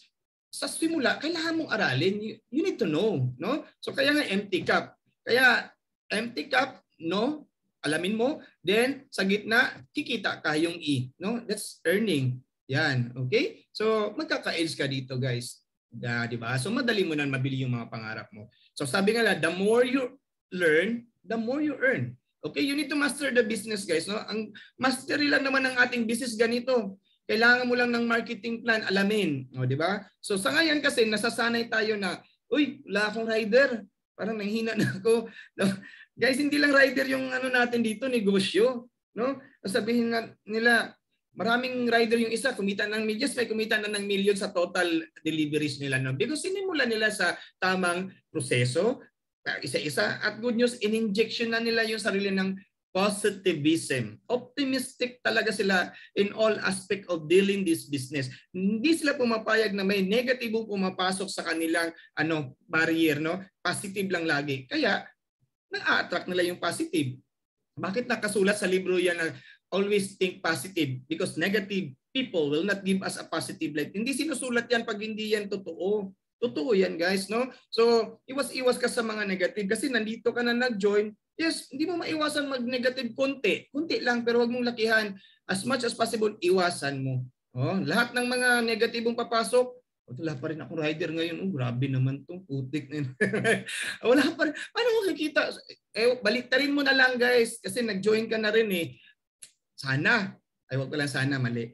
sa simula, kailangan mong aralin. You, you need to know, no? So kaya nga empty cup. Kaya empty cup, no? Alamin mo, then sa gitna, kikita ka yung E, no? That's earning. Yan, okay? So magkaka-edge ka dito, guys. Da, di ba? So madali mo na mabili yung mga pangarap mo. So sabi nga la, the more you learn, the more you earn. Okay, you need to master the business, guys, no? Ang mastery lang naman ng ating business ganito. Kailangan mo lang ng marketing plan, alamin. O, di ba? So sa ngayon kasi, nasasanay tayo na, uy, wala akong rider. Parang nanghina na ako. No? Guys, hindi lang rider yung ano natin dito, negosyo. No? Sabihin nga nila, maraming rider yung isa, kumita ng millions, may kumita na ng million sa total deliveries nila. No? Because sinimula nila sa tamang proseso, isa-isa. At good news, in-injection na nila yung sarili ng positivism. Optimistic talaga sila in all aspect of dealing this business. Hindi sila pumapayag na may negatibo pumapasok sa kanilang ano barrier, no? Positive lang lagi. Kaya na-attract nila yung positive. Bakit nakasulat sa libro yan na always think positive? Because negative people will not give us a positive light. Hindi sinusulat yan pag hindi yan totoo. Totoo yan, guys, no? So, iwas-iwas ka sa mga negative kasi nandito ka na nag-join. Yes, hindi mo maiwasan mag-negative konti. Konti lang, pero wag mong lakihan. As much as possible, iwasan mo. Oh, lahat ng mga negatibong papasok, oh, wala pa rin ako rider ngayon. Oh, grabe naman tong putik na yun. Wala pa rin. Paano mo kikita? Eh, baliktarin mo na lang, guys. Kasi nag-join ka na rin eh. Sana. Ay, wag ko lang sana, mali.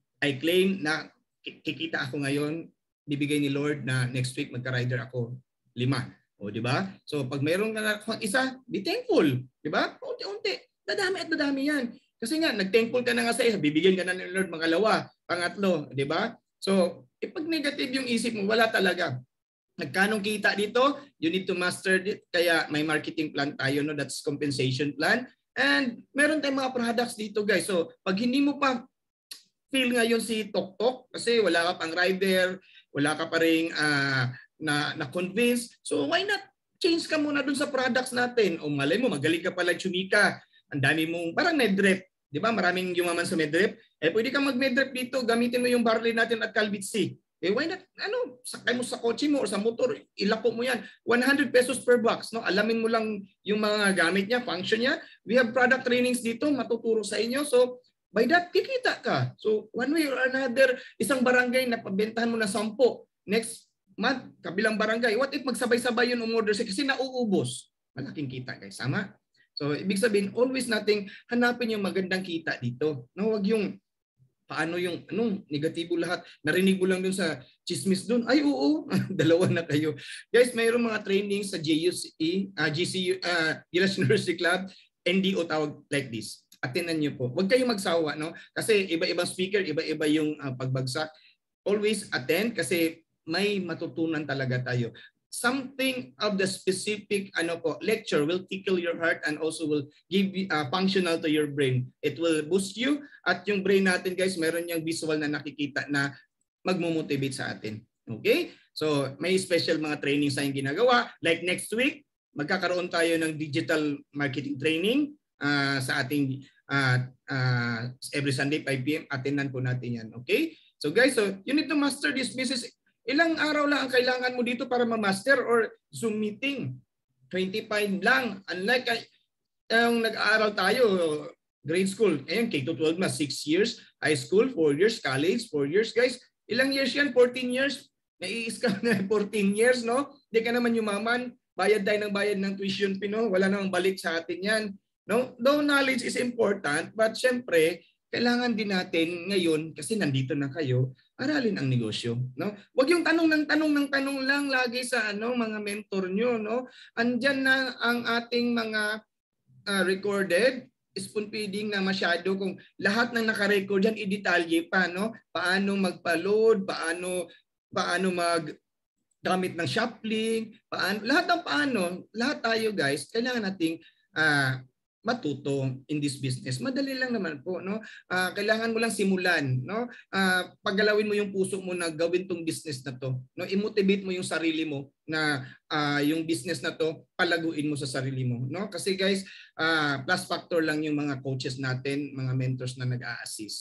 I claim na kikita ako ngayon. Bibigay ni Lord na next week magka-rider ako. Lima. O, di ba? So, pag mayroon ka na isa, be thankful. Di ba? Unti-unti. Dadami at dadami yan. Kasi nga, nag-thankful ka na nga sa isa, bibigyan ka na ni Lord mangalawa, pangatlo. Di ba? So, eh, pag negative yung isip mo, wala talaga. Nagkanong kita dito, you need to master it. Kaya may marketing plan tayo, no? That's compensation plan. And meron tayong mga products dito, guys. So, pag hindi mo pa feel ngayon si Tok Tok, kasi wala ka pang rider, wala ka pa rin uh, na na-convince. So why not change ka muna dun sa products natin? O malay mo, magaling ka pala chumika. Ang dami mong, parang medrep. Di ba? Maraming yumaman sa medrep. Eh pwede kang mag-medrep dito. Gamitin mo yung barley natin at Calvitsi. Eh why not? Ano, sakay mo sa kotse mo o sa motor, ilapo mo yan. one hundred pesos per box. No? Alamin mo lang yung mga gamit niya, function niya. We have product trainings dito, matuturo sa inyo. So by that, kikita ka. So one way or another, isang barangay na pabentahan mo na sampo. Next month, kabilang barangay. What if magsabay-sabay yun umorder siya kasi nauubos? Malaking kita, guys. Sama? So, ibig sabihin, always nating hanapin yung magandang kita dito. No, wag yung paano yung anong negatibo lahat. Narinig mo lang dun sa chismis dun. Ay, oo. Dalawa na kayo. Guys, mayroong mga training sa J U C E, uh, G C U, uh, Gilas University Club, N D O tawag like this. Atinan niyo po. Huwag kayong magsawa, no? Kasi iba-ibang speaker, iba-iba yung uh, pagbagsak. Always attend kasi may matutunan talaga tayo. Something of the specific ano po lecture will tickle your heart and also will give uh, functional to your brain. It will boost you at yung brain natin, guys, meron yung visual na nakikita na magmo-motivate sa atin. Okay? So may special mga training sa yung ginagawa. Like next week, magkakaroon tayo ng digital marketing training uh, sa ating uh, uh, every Sunday five p m Attendan po natin yan. Okay? So guys, so you need to master this business. Ilang araw lang ang kailangan mo dito para ma-master or Zoom meeting? twenty-five lang. Unlike yung nag-aaral tayo, grade school, ayun, K to twelve na, six years. High school, four years. College, four years. Guys, ilang years yan? fourteen years. Nai-scam na fourteen years, no? Hindi ka naman yumaman. Bayad tayo ng bayad ng tuition fee, no? Wala namang balik sa atin yan. No? Though knowledge is important, but syempre, kailangan din natin ngayon, kasi nandito na kayo, aralin ang negosyo, no? Huwag yung tanong ng tanong ng tanong lang lagi sa ano mga mentor nyo, no? Andyan na ang ating mga uh, recorded spoon feeding na masyado, kung lahat ng naka-record diyan i-detalye pa, no? Paano magpa-load, paano paano mag gamit ng shop link, paano lahat ng paano, lahat tayo, guys, kailangan nating uh, matuto in this business. Madali lang naman po, no? Uh, kailangan mo lang simulan, no? Uh, paggalawin mo yung puso mo na gawin tong business na to, no? I-motivate mo yung sarili mo na uh, yung business na to palaguin mo sa sarili mo, no? Kasi guys, uh, plus factor lang yung mga coaches natin, mga mentors na nag-a-assist. So,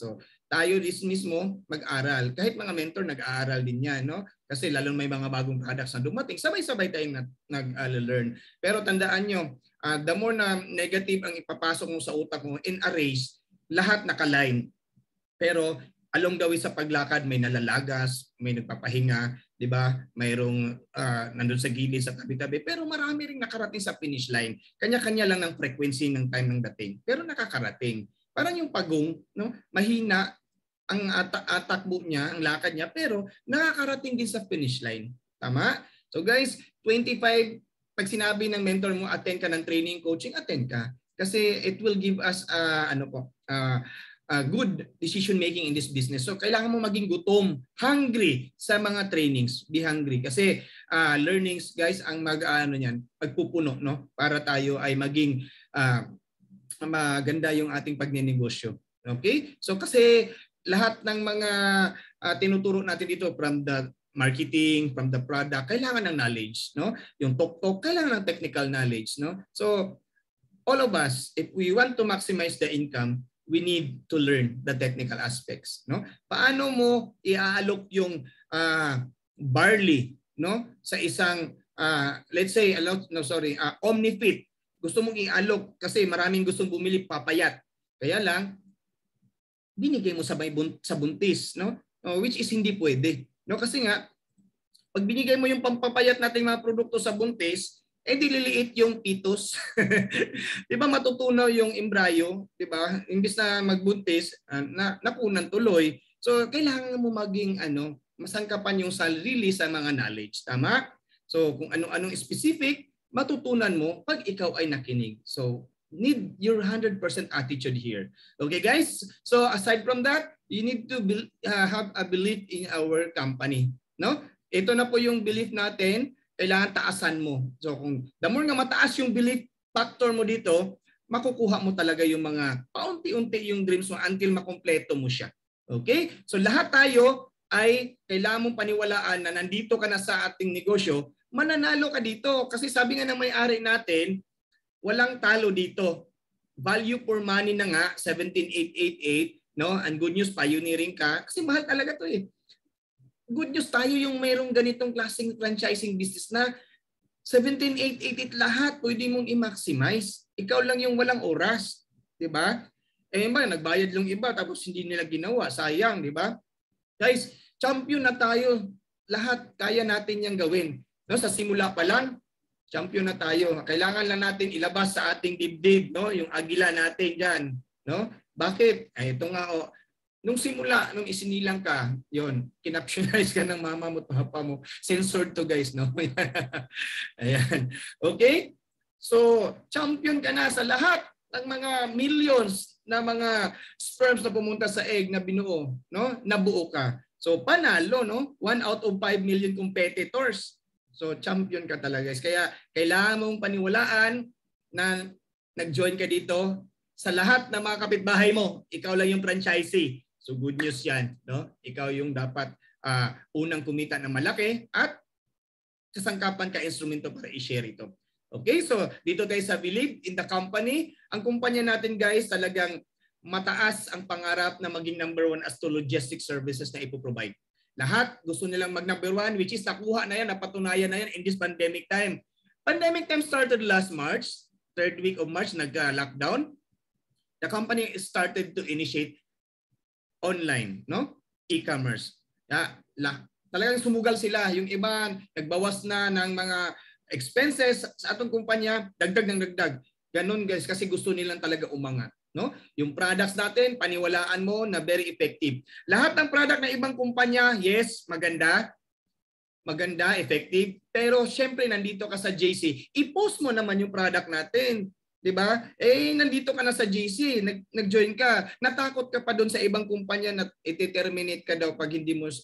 tayo dis mismo mag-aral. Kahit mga mentor nag-aaral din yan, no? Kasi lalo may mga bagong products na dumating, sabay-sabay tayong nag-learn. Pero tandaan nyo, uh, the more na negative ang ipapasok mo sa utak mo in a race, lahat naka-line. Pero along the way sa paglakad, may nalalagas, may nagpapahinga, di ba? Mayroong uh, nandun sa gilid, sa tabi-tabi. Pero marami ring nakarating sa finish line. Kanya-kanya lang ng frequency ng time ng dating. Pero nakakarating. Parang yung pagong, no? Mahina ang atakbo niya, ang lakad niya, pero nakakarating din sa finish line. Tama? So guys, twenty-five, pag sinabi ng mentor mo, attend ka ng training, coaching, attend ka. Kasi it will give us, uh, ano po, uh, uh, good decision making in this business. So kailangan mo maging gutom, hungry sa mga trainings. Be hungry. Kasi uh, learnings, guys, ang mag, uh, ano yan, pagpupuno, no? Para tayo ay maging uh, maganda yung ating pagninegosyo. Okay? So kasi lahat ng mga uh, tinuturo natin dito from the marketing, from the product, kailangan ng knowledge, no? Yung talk-talk, kailangan ng technical knowledge, no? So all of us, if we want to maximize the income, we need to learn the technical aspects, no? Paano mo i-aalok yung uh, barley, no? Sa isang uh, let's say, no sorry, uh, OmniFit. Gusto mong i-alok kasi maraming gustong bumili papayat. Kaya lang binigay mo sa bun- sa buntis, no? Uh, which is hindi pwede. No, kasi nga pag binigay mo yung pampapayat nating mga produkto sa buntis, eh dililiit yung fetus. 'Di ba matutunaw yung embryo, 'di ba? Imbis na magbuntis, uh, na napunan tuloy. So kailangan mo maging ano, masangkapan yung sarili sa mga knowledge, tama? So kung ano-anong specific matutunan mo pag ikaw ay nakinig. So, need your one hundred percent attitude here. Okay, guys? So, aside from that, you need to be, uh, have a belief in our company. No? Ito na po yung belief natin. Kailangan taasan mo. So, kung the more nga mataas yung belief factor mo dito, makukuha mo talaga yung mga paunti-unti yung dreams mo until makompleto mo siya. Okay? So, lahat tayo ay kailangan mong paniwalaan na nandito ka na sa ating negosyo, mananalo ka dito. Kasi sabi nga ng may-ari natin, walang talo dito. Value for money na nga, seventeen eight eighty-eight, no? And good news, pioneering ka. Kasi mahal talaga to eh. Good news tayo yung mayroong ganitong klaseng franchising business na seventeen eight eighty-eight lahat pwede mong i-maximize. Ikaw lang yung walang oras. Diba? Eh ba, nagbayad lang iba tapos hindi nila ginawa. Sayang, diba? Guys, champion na tayo. Lahat kaya natin yang gawin. No, sa simula pa lang, champion na tayo. Kailangan lang natin ilabas sa ating dibdib, no, yung agila natin diyan, no? Bakit? Ay ito nga oh. Nung simula, nung isinilang ka, 'yon, kinaptionize ka ng mama mo at papa mo. Censored to, guys, no? Ayan. Okay? So, champion ka na sa lahat ng mga millions na mga sperms na pumunta sa egg na binuo, no? Nabuo ka. So, panalo, no? One out of five million competitors. So, champion ka talaga, guys. Kaya, kailangan mong paniwalaan na nag-join ka dito sa lahat ng mga kapitbahay mo. Ikaw lang yung franchisee. So, good news yan. No? Ikaw yung dapat uh, unang kumita ng malaki at kasangkapan ka instrumento para i-share ito. Okay? So, dito tayo sa believe in the company. Ang kumpanya natin, guys, talagang mataas ang pangarap na maging number one as to logistic services na ipoprovide. Lahat gusto nilang mag-number one, which is nakuha na yan, napatunayan na yan in this pandemic time. Pandemic time started last March, third week of March, nag-lockdown. The company started to initiate online, no? E-commerce. Ya, la, talagang sumugal sila. Yung iba, nagbawas na ng mga expenses sa atong kumpanya, dagdag ng dagdag. Ganun, guys, kasi gusto nilang talaga umangat. No? Yung products natin, paniwalaan mo na very effective. Lahat ng product ng ibang kumpanya, yes, maganda. Maganda, effective. Pero syempre, nandito ka sa J C. I-post mo naman yung product natin. Diba? Eh, nandito ka na sa J C. Nag- nag-join ka. Natakot ka pa doon sa ibang kumpanya na iti-terminate ka daw pag hindi mo...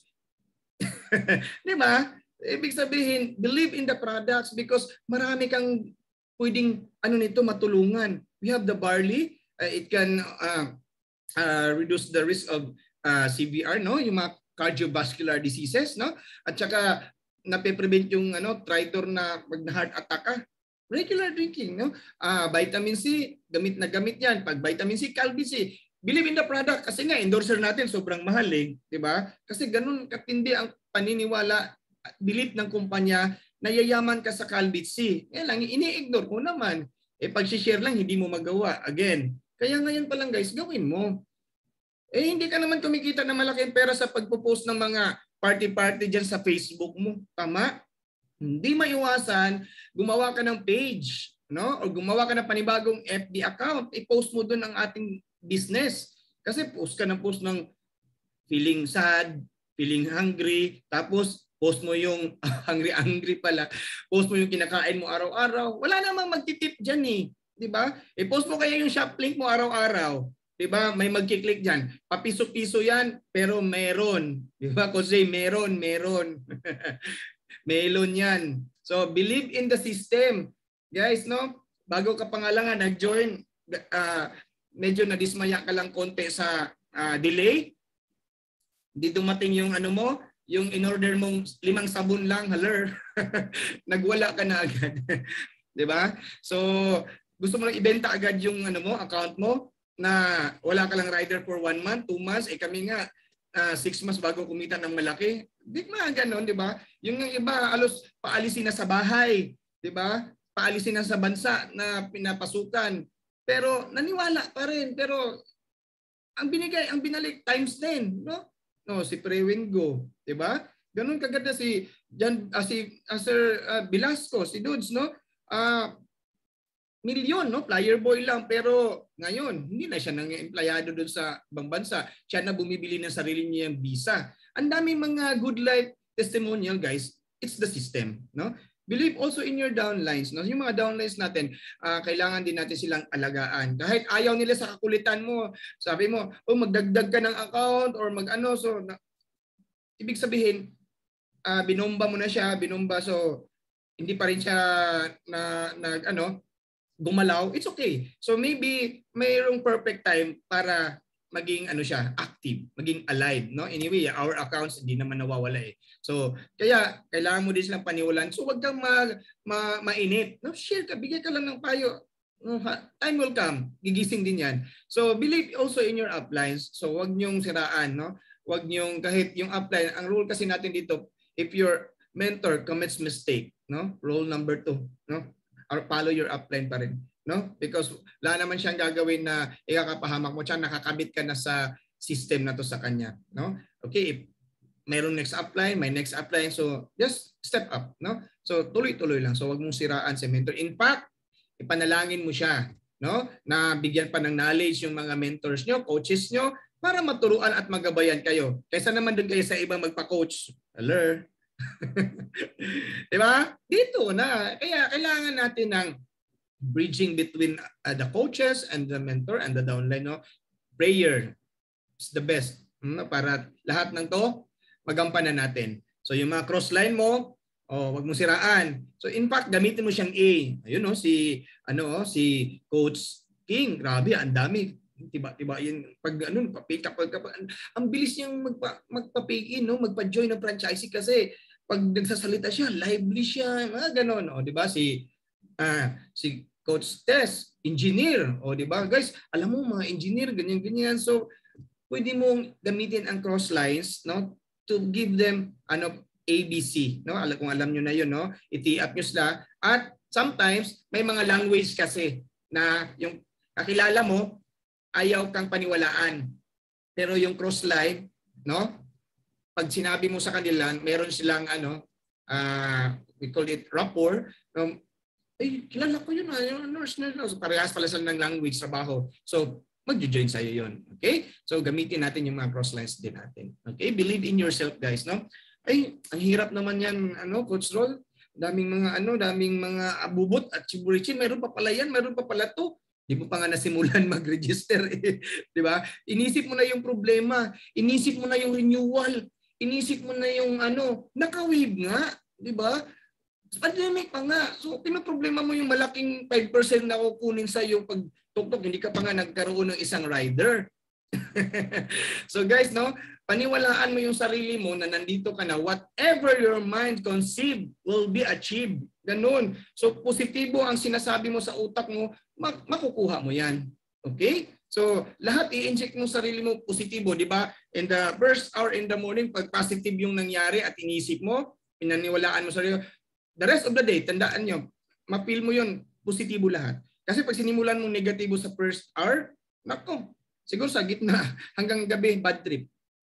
Diba? Ibig sabihin, believe in the products because marami kang pwedeng ano nito matulungan. We have the barley. Uh, it can uh, uh, reduce the risk of uh, C V R, no? Yung mga cardiovascular diseases, no? At saka nape-prevent yung ano, traitor na mag-heart attack ka. Regular drinking, no? Uh, vitamin C, gamit na gamit yan. Pag vitamin C, Calvi C. believe in the product. Kasi nga, endorser natin, sobrang mahal eh. Diba? Kasi ganun katindi ang paniniwala, belief ng kumpanya, na yayaman ka sa Calbit C. Kaya lang, ini-ignore ko naman. Eh, pag-share lang, hindi mo magawa. Again, kaya ngayon pa lang guys, gawin mo. Eh, hindi ka naman kumikita na malaking pera sa pagpo-post ng mga party-party dyan sa Facebook mo. Tama? Hindi maiwasan, gumawa ka ng page, no? O gumawa ka ng panibagong F B account, i-post mo doon ang ating business. Kasi post ka ng post ng feeling sad, feeling hungry, tapos post mo yung hungry-hungry pala, post mo yung kinakain mo araw-araw. Wala namang magtitip dyan eh. Diba? I-post mo kaya yung shop link mo araw-araw. Diba? May magkiklik dyan. Papiso-piso yan, pero meron. Diba? Kasi meron, meron. Melon yan. So, believe in the system. Guys, no? Bago ka pangalangan, nag-join, uh, medyo nadismaya ka lang konti sa uh, delay. Hindi dumating yung ano mo, yung in-order mong limang sabon lang, haler. Nagwala ka na agad. Diba? So, gusto mo lang ibenta agad yung ano mo, account mo, na wala ka lang rider for one month, two months, eh kami nga uh, six months bago kumita ng malaki. Di ba ganon, di ba? Yung iba, alos paalisin na sa bahay, di ba? Paalisin na sa bansa na pinapasukan. Pero naniwala pa rin. Pero ang binigay, ang binalik, times ten, no? No, si Prewingo, di ba? Ganon kaganda si Jan, uh, si uh, Sir uh, Velasco, si Dudes, no? Ah, uh, milyon, no? Flyer boy lang. Pero ngayon, hindi na siya nang empleyado doon sa ibang bansa. Siya na bumibili ng sarili niyang visa. Ang daming mga good life testimonial, guys. It's the system, no? Believe also in your downlines, no? Yung mga downlines natin, uh, kailangan din natin silang alagaan. Kahit ayaw nila sa kakulitan mo, sabi mo, oh, magdagdag ka ng account or mag-ano. So, na, ibig sabihin, uh, binomba mo na siya, binomba. So, hindi pa rin siya na, na ano, gumalaw, it's okay. So maybe mayroong perfect time para maging ano siya, active, maging alive, no? Anyway, our accounts hindi naman nawawala eh. So kaya kailangan mo din silang paniwalaan. So wag kang ma, ma, mainit. No, share ka, bigay ka lang ng payo. No, time will come. Gigising din 'yan. So believe also in your uplines. So wag niyong siraan, no? Wag niyong kahit yung upline, ang rule kasi natin dito, if your mentor commits mistake, no? Rule number two, no? Or follow your upline pa rin, no? Because wala naman siyang gagawin na ikakapahamak mo siya, nakakabit ka na sa system na to sa kanya, no? Okay, if mayroong next upline, may next upline, so just step up, no? So tuloy-tuloy lang. So wag mong siraan si mentor. In fact, ipanalangin mo siya, no? Na bigyan pa ng knowledge yung mga mentors nyo, coaches nyo, para maturuan at magabayan kayo. Kaysa naman doon kayo sa ibang magpa-coach. Hello? Diba? Dito na. Kaya kailangan natin ng bridging between uh, the coaches and the mentor and the downline. No? Prayer is the best. No? Para lahat ng to, magampanan natin. So yung mga crossline mo, oh, wag mo siraan. So in fact, gamitin mo siyang A. Ayun no, si ano si Coach King, grabe, ang dami. Tiba-tiba yun pag ano pa-pick up, pag, ang bilis niyang magpa, magpa-pick in, no, magpa-join ng franchisee kasi pag nagsasalita siya, lively siya, mga ganon, oh, di ba? Si ah, si Coach Tess, engineer, oh, di ba? Guys, alam mo mga engineer ganyan ganyan. So pwede mong gamitin ang cross lines, no, to give them ano A B C, no? Alam kung alam niyo na 'yon, no? I-tee up niyo sila at sometimes may mga language kasi na yung kakilala mo ayaw kang paniwalaan. Pero yung cross line, no? Pag sinabi mo sa kanila, meron silang ano, uh, we call it rapport. Um, eh, kilala ko yun. Yung nurse na so, parehas pala sila ng language, trabaho. So, mag-join sa'yo yun. Okay? So, gamitin natin yung mga cross lines din natin. Okay? Believe in yourself, guys. No? Ay, ang hirap naman yan, ano, Coach Roll. Daming mga, ano, daming mga abubot at chiburichin. Mayroon pa pala yan, mayroon pa pala to. Di mo pa nga nasimulan mag-register. Eh. Di ba? Inisip mo na yung problema. Inisip mo na yung renewal. Inisip mo na yung ano, naka-wave nga. Di ba? Pandemic pa nga. So, pinoproblema mo yung malaking five percent na kukunin sa yung pag-tuktok. Hindi ka pa nga nagkaroon ng isang rider. So guys, no, paniwalaan mo yung sarili mo na nandito ka na. Whatever your mind conceive will be achieved. Ganun. So, positibo ang sinasabi mo sa utak mo, mak- makukuha mo yan. Okay? So, lahat i-inject mo sarili mo positibo, di ba? In the first hour in the morning, pag positive yung nangyari at inisip mo, pinaniwalaan mo sarili, the rest of the day, tandaan nyo, ma-feel mo yun, positibo lahat. Kasi pag sinimulan mo negatibo sa first hour, nako, siguro sa gitna, hanggang gabi, bad trip.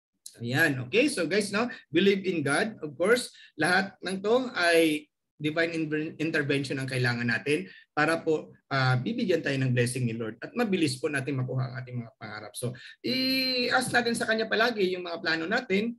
Ayan, okay? So guys, no, believe in God. Of course, lahat ng to ay divine intervention ang kailangan natin para po uh, bibigyan tayo ng blessing ni Lord at mabilis po natin makuha ang ating mga pangarap. So, i-ask natin sa Kanya palagi yung mga plano natin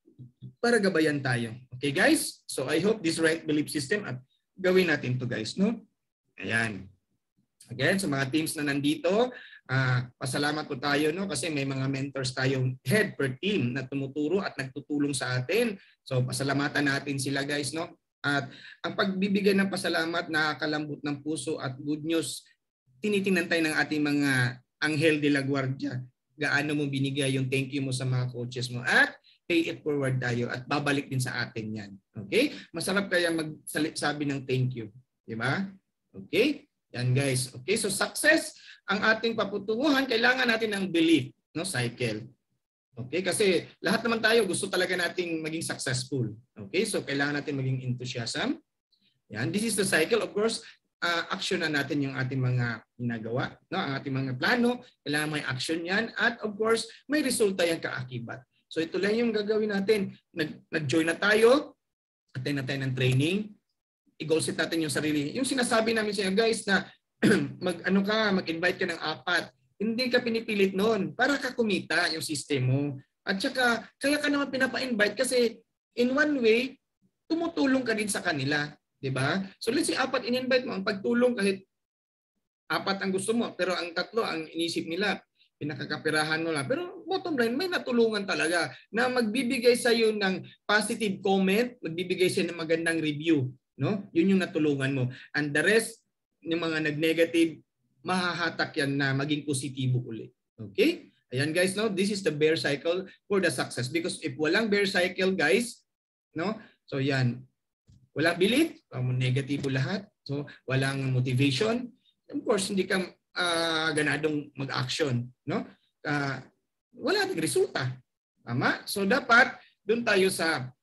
para gabayan tayo. Okay guys? So, I hope this right belief system at gawin natin to guys, no? Ayan. Again, sa mga teams na nandito, uh, pasalamat po tayo, no? Kasi may mga mentors tayong head per team na tumuturo at nagtutulong sa atin. So, pasalamatan natin sila guys, no? At ang pagbibigay ng pasalamat, nakakalambot ng puso at good news, tinitingnan tayo ng ating mga anghel de la guardia. Gaano mo binigay yung thank you mo sa mga coaches mo at pay it forward tayo at babalik din sa atin yan. Okay? Masarap kaya magsabi ng thank you. Di ba? Okay? Yan guys. Okay? So success, ang ating paputunguhan, kailangan natin ng belief, no? Cycle. Okay, kasi lahat naman tayo gusto talaga nating maging successful. Okay, so kailangan natin maging enthusiasm. Yan, this is the cycle. Of course, uh, action na natin yung ating mga ginagawa, no? Ang ating mga plano, kailangan may action yan. At of course, may resulta yung kaakibat. So ito lang yung gagawin natin. Nag, nag-join na tayo, attend na tayo ng training, i-goal set natin yung sarili. Yung sinasabi namin sa inyo guys na mag, ano ka, mag-invite ka ng apat. Hindi ka pinipilit noon para ka kumita yung system mo. At saka, kaya ka naman pinapa-invite kasi in one way, tumutulong ka din sa kanila. Diba? So let's say, apat in-invite mo. Ang pagtulong kahit apat ang gusto mo, pero ang tatlo, ang inisip nila, pinakakapirahan mo lang. Pero bottom line, may natulungan talaga na magbibigay sa iyo ng positive comment, magbibigay sa ng magandang review. No? Yun yung natulungan mo. And the rest, yung mga nag-negative, mahahatak yan na maging positibo ulit. Okay? Ayan guys, no? This is the bear cycle for the success. Because if walang bear cycle guys, no? So yan, walang belief, negatibo lahat. So walang motivation. Of course, hindi ka uh, ganadong mag-action. No? Uh, wala nang resulta. Tama? So dapat, doon tayo sa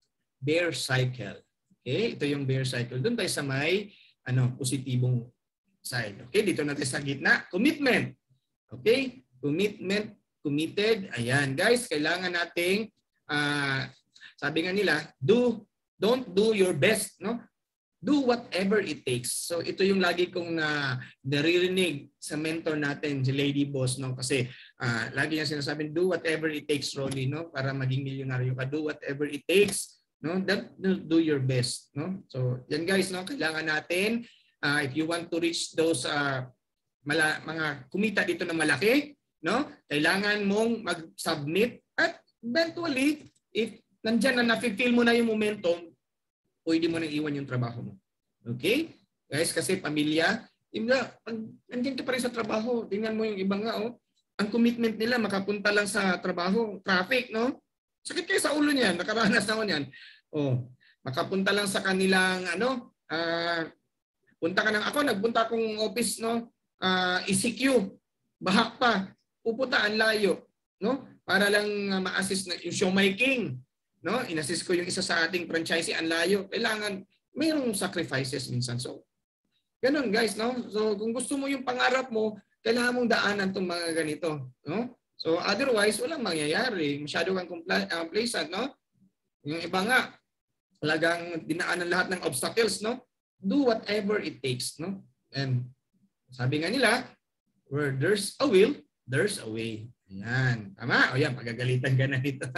bear cycle. Okay? Ito yung bear cycle. Doon tayo sa may ano, positibong side. Okay, dito natin sa gitna, commitment. Okay, commitment, committed. Ayan, guys, kailangan nating uh, sabi nga nila, do don't do your best, no? Do whatever it takes. So ito yung lagi kong na naririnig sa mentor natin, si Lady Boss, no? Kasi uh, lagi niya sinasabi, do whatever it takes, Rolly, no? Para maging milyonaryo ka, do whatever it takes, no? That do your best, no? So yan guys, no? Kailangan natin Uh, if you want to reach those uh, mala, mga kumita dito na malaki, no? Kailangan mong mag-submit at eventually, if nandyan na nafe-feel mo na yung momentum, pwede mo nang iwan yung trabaho mo. Okay? Guys, kasi pamilya, imla, pag nandyan ka pa rin sa trabaho, tingnan mo yung iba nga, oh, ang commitment nila makapunta lang sa trabaho, traffic, no? Sakit kayo sa ulo niyan, nakaranas na ako niyan. Oh, makapunta lang sa kanilang, ano, ah, uh, punta ka ng ako, nagpunta akong office, no? Uh, E C Q, bahak pa, pupunta ang layo, no? Para lang uh, ma-assist na yung showmaking, no? In-assist ko yung isa sa ating franchisee, ang layo. Kailangan, mayroong sacrifices minsan. So, ganun guys, no? So, kung gusto mo yung pangarap mo, kailangan mong daanan itong mga ganito, no? So, otherwise, walang mangyayari. Masyado kang complacent, no? Yung iba nga, talagang dinaanan lahat ng obstacles, no? Do whatever it takes, no? And sabi nga nila, where there's a will, there's a way. Ayan. Tama? O yan, pagagalitan ka na nito.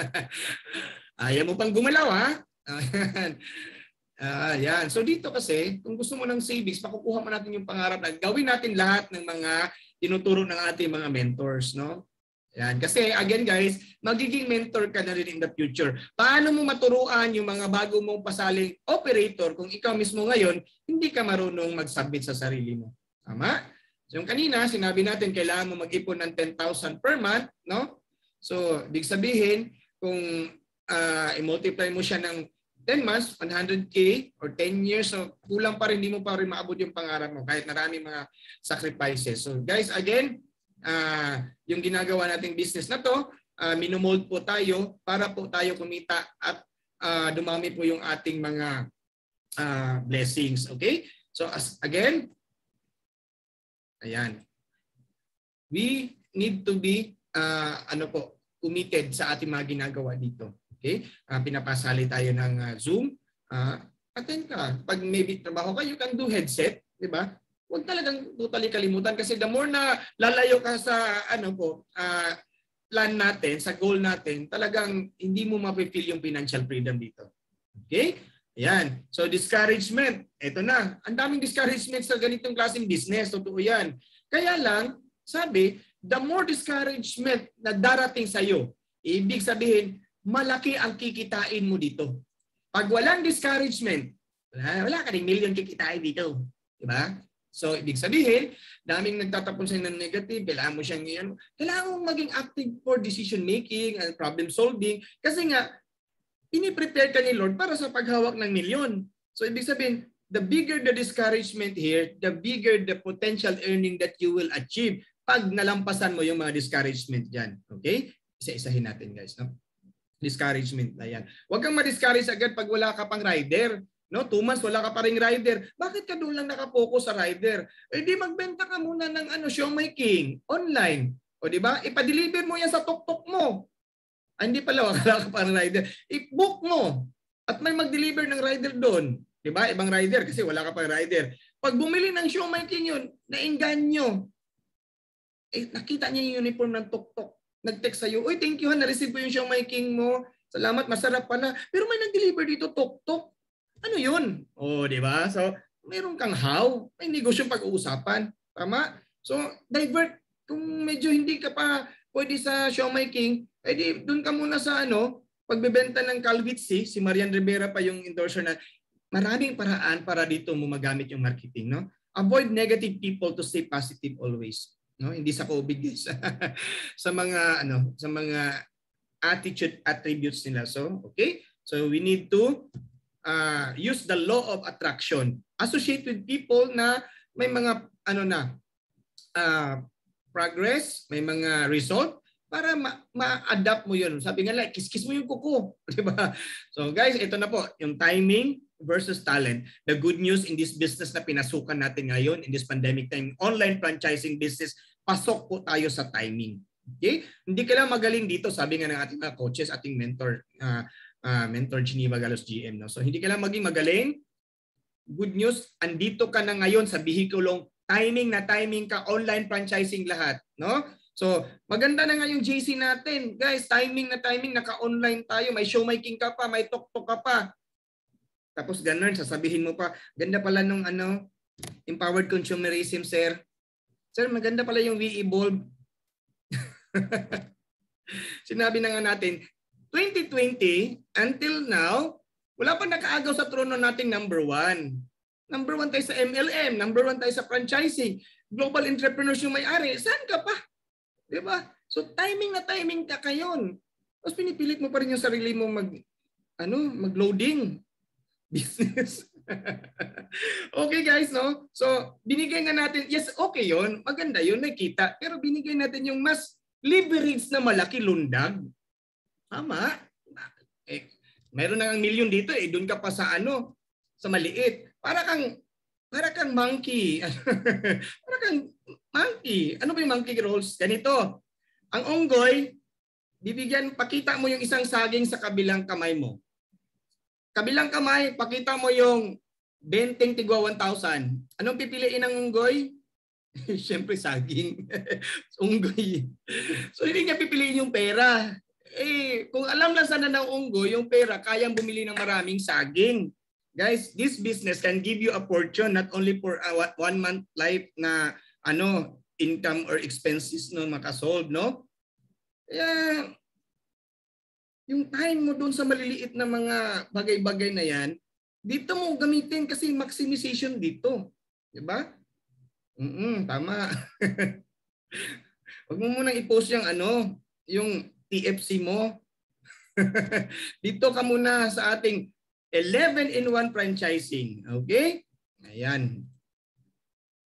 Ayaw mo pang gumalaw, ha? Ayan. Uh, ayan. So dito kasi, kung gusto mo ng savings, makukuha mo natin yung pangarap na gawin natin lahat ng mga tinuturo ng ating mga mentors, no? Yan. Kasi again guys, magiging mentor ka na rin in the future. Paano mo maturuan yung mga bago mong pasaling operator kung ikaw mismo ngayon hindi ka marunong mag-submit sa sarili mo? Tama? So yung kanina, sinabi natin kailangan mo mag-ipon ng ten thousand per month, no? So, big sabihin, kung uh, i-multiply mo siya ng ten months, one hundred K or ten years, so kulang pa rin, hindi mo pa rin maabot yung pangarap mo kahit marami mga sacrifices. So guys, again, uh, yung ginagawa nating business na to, uh, minomold po tayo para po tayo kumita at uh, dumami po yung ating mga uh, blessings. Okay? So as again, ayan. We need to be uh, ano po, committed sa ating mga ginagawa dito. Okay? Uh, pinapasali tayo ng uh, Zoom. Uh, attend ka. Pag maybe trabaho ka, you can do headset, di ba? Huwag talagang totally kalimutan kasi the more na lalayo ka sa ano po, uh, plan natin, sa goal natin, talagang hindi mo mapifeel yung financial freedom dito. Okay? Ayan. So discouragement, eto na. Ang daming discouragement sa ganitong klaseng business. Totoo yan. Kaya lang, sabi, the more discouragement na darating sa'yo, ibig sabihin, malaki ang kikitain mo dito. Pag walang discouragement, wala, wala ka rin million kikitain dito. Diba? So, ibig sabihin, daming nagtatapon sa'yo ng negative, kailangan mo siyang ngayon, kailangan mong maging active for decision making and problem solving. Kasi nga, piniprepare ka ni Lord para sa paghawak ng milyon. So, ibig sabihin, the bigger the discouragement here, the bigger the potential earning that you will achieve pag nalampasan mo yung mga discouragement dyan. Okay? Isa-isahin natin, guys. No? Discouragement na yan. Huwag kang ma-discourage agad pag wala ka pang rider. No, two months wala ka pa ring rider. Bakit ka doon lang nakapokus sa rider? Eh di magbenta ka muna ng ano, showmaking online. O di ba? Ipa-deliver mo yan sa tuk-tuk mo. Ah, hindi pala wala ka pa ring rider. I-book mo. At may mag-deliver ng rider doon. Di ba? Ibang rider kasi wala ka pa rider. Pag bumili ng showmaking yun, nainganyo. Eh nakita niya yung uniform ng tuk-tuk. Nag-text sa'yo, "Uy, thank you ha, na-receive ko yung showmaking mo. Salamat, masarap pala." Pero may nag-deliver dito tuk-tuk. Ano yun? O, di ba? So, meron kang how. May negosyo pag-uusapan. Tama? So, divert. Kung medyo hindi ka pa pwede sa showmaking, eh di, doon ka muna sa ano, pagbebenta ng Calvitsi, si Marian Rivera pa yung endorser na maraming paraan para dito mo magamit yung marketing. No? Avoid negative people to stay positive always. No? Hindi sa COVID, guys. sa mga, ano, sa mga attitude attributes nila. So, okay? So, we need to Uh, use the law of attraction. Associate with people na may mga ano na uh, progress, may mga result para ma-adapt ma mo yun. Sabi nga like, kiss-kiss mo yung kuko. Diba? So guys, ito na po, yung timing versus talent. The good news in this business na pinasukan natin ngayon, in this pandemic time, online franchising business, pasok po tayo sa timing. Okay? Hindi ka lang magaling dito, sabi nga ng ating mga coaches, ating mentor, uh, Uh, mentor Geneva Galos G M. No? So hindi ka lang maging magaling. Good news, andito ka na ngayon sa bihikulong timing na timing ka, online franchising lahat. No? So maganda na nga yung J C natin. Guys, timing na timing, naka-online tayo. May showmaking ka pa, may tok-tok ka pa. Tapos ganun, sasabihin mo pa, ganda pala nung ano, empowered consumerism, sir. Sir, maganda pala yung We Evolve. Sinabi na nga natin, twenty twenty, until now, wala pa nakaagaw sa trono nating number one. Number one tayo sa M L M, number one tayo sa franchising, global entrepreneurs yung may-ari. Saan ka pa? Diba? So timing na timing ka kayon. Tapos pinipilit mo pa rin yung sarili mo mag, ano, mag-loading business. Okay guys, no? So binigay nga natin, yes, okay yon, maganda yun, nakita. Pero binigay natin yung mas leverage na malaki lundag. Tama. Eh, meron na ng milyon dito eh. Doon ka pa sa ano, sa maliit. Para kang, para kang monkey. Para kang monkey. Ano ba yung monkey rules? Ganito. Ang unggoy, bibigyan, pakita mo yung isang saging sa kabilang kamay mo. Kabilang kamay, pakita mo yung benteng tigwa one thousand. Anong pipiliin ng unggoy? Siyempre saging. Unggoy. So hindi niya pipiliin yung pera. Eh, kung alam lang sana ng unggoy, yung pera, kayang bumili ng maraming saging. Guys, this business can give you a fortune not only for a one month life na ano, income or expenses no makasolve, no? Kaya, yung time mo doon sa maliliit na mga bagay-bagay na yan, dito mo gamitin kasi maximization dito. Diba? Mm-mm, tama. Huwag mo munang i-post yung ano, yung T F C mo. Dito ka muna sa ating eleven in one franchising. Okay? Ayan.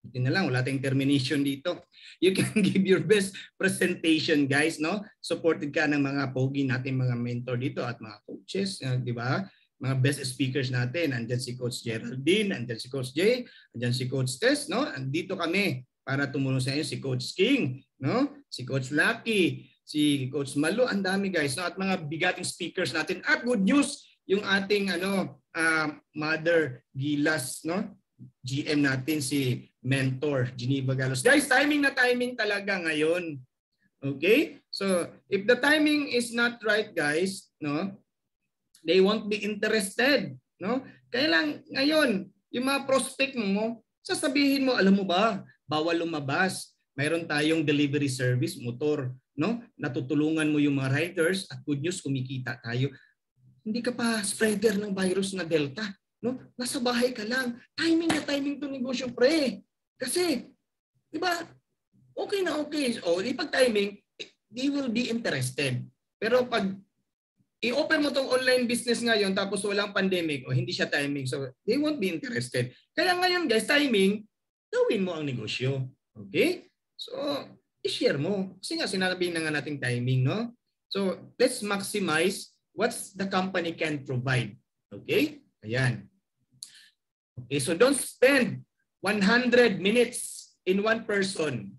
Buti na lang, wala tayong termination dito. You can give your best presentation, guys, no? Supported ka ng mga pogi natin, mga mentor dito at mga coaches, uh, di ba? Mga best speakers natin. Andyan si Coach Geraldine, andyan si Coach Jay, andyan si Coach Tess, no? Andito kami para tumulong sa inyo si Coach King, no? Si Coach Lucky, si Coach Malu, ang dami, guys, no? At mga bigating speakers natin. At good news, yung ating ano, uh, Mother Gilas, no? G M natin si Mentor Geneva Galos. Guys, timing na timing talaga ngayon. Okay? So, if the timing is not right, guys, no? They won't be interested, no? Kaya lang ngayon, yung mga prospect mo, sasabihin mo, alam mo ba, bawal lumabas. Mayroon tayong delivery service, motor, no? Natutulungan mo yung mga riders at good news, kumikita tayo. Hindi ka pa spreader ng virus na Delta. No? Nasa bahay ka lang. Timing na timing to negosyo, pre. Kasi, di ba, okay na okay. O, di pag timing, they will be interested. Pero pag i-open mo tong online business ngayon tapos walang pandemic, o hindi siya timing, so they won't be interested. Kaya ngayon, guys, timing, gawin mo ang negosyo. Okay? So, i-share mo. Kasi nga, sinabi na nga nating timing, no? So, let's maximize what the company can provide. Okay? Ayan. Okay, so don't spend one hundred minutes in one person.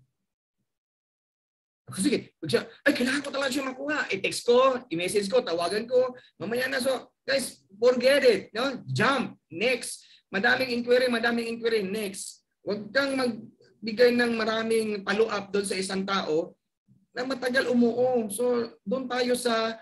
Sige, ay, kailangan ko talaga siya makuha. I-text ko, i-message ko, tawagan ko, mamaya na. So, guys, forget it. No? Jump. Next. Madaming inquiry, madaming inquiry. Next. Huwag kang magbigay ng maraming follow-up doon sa isang tao na matagal umuo. So, doon tayo sa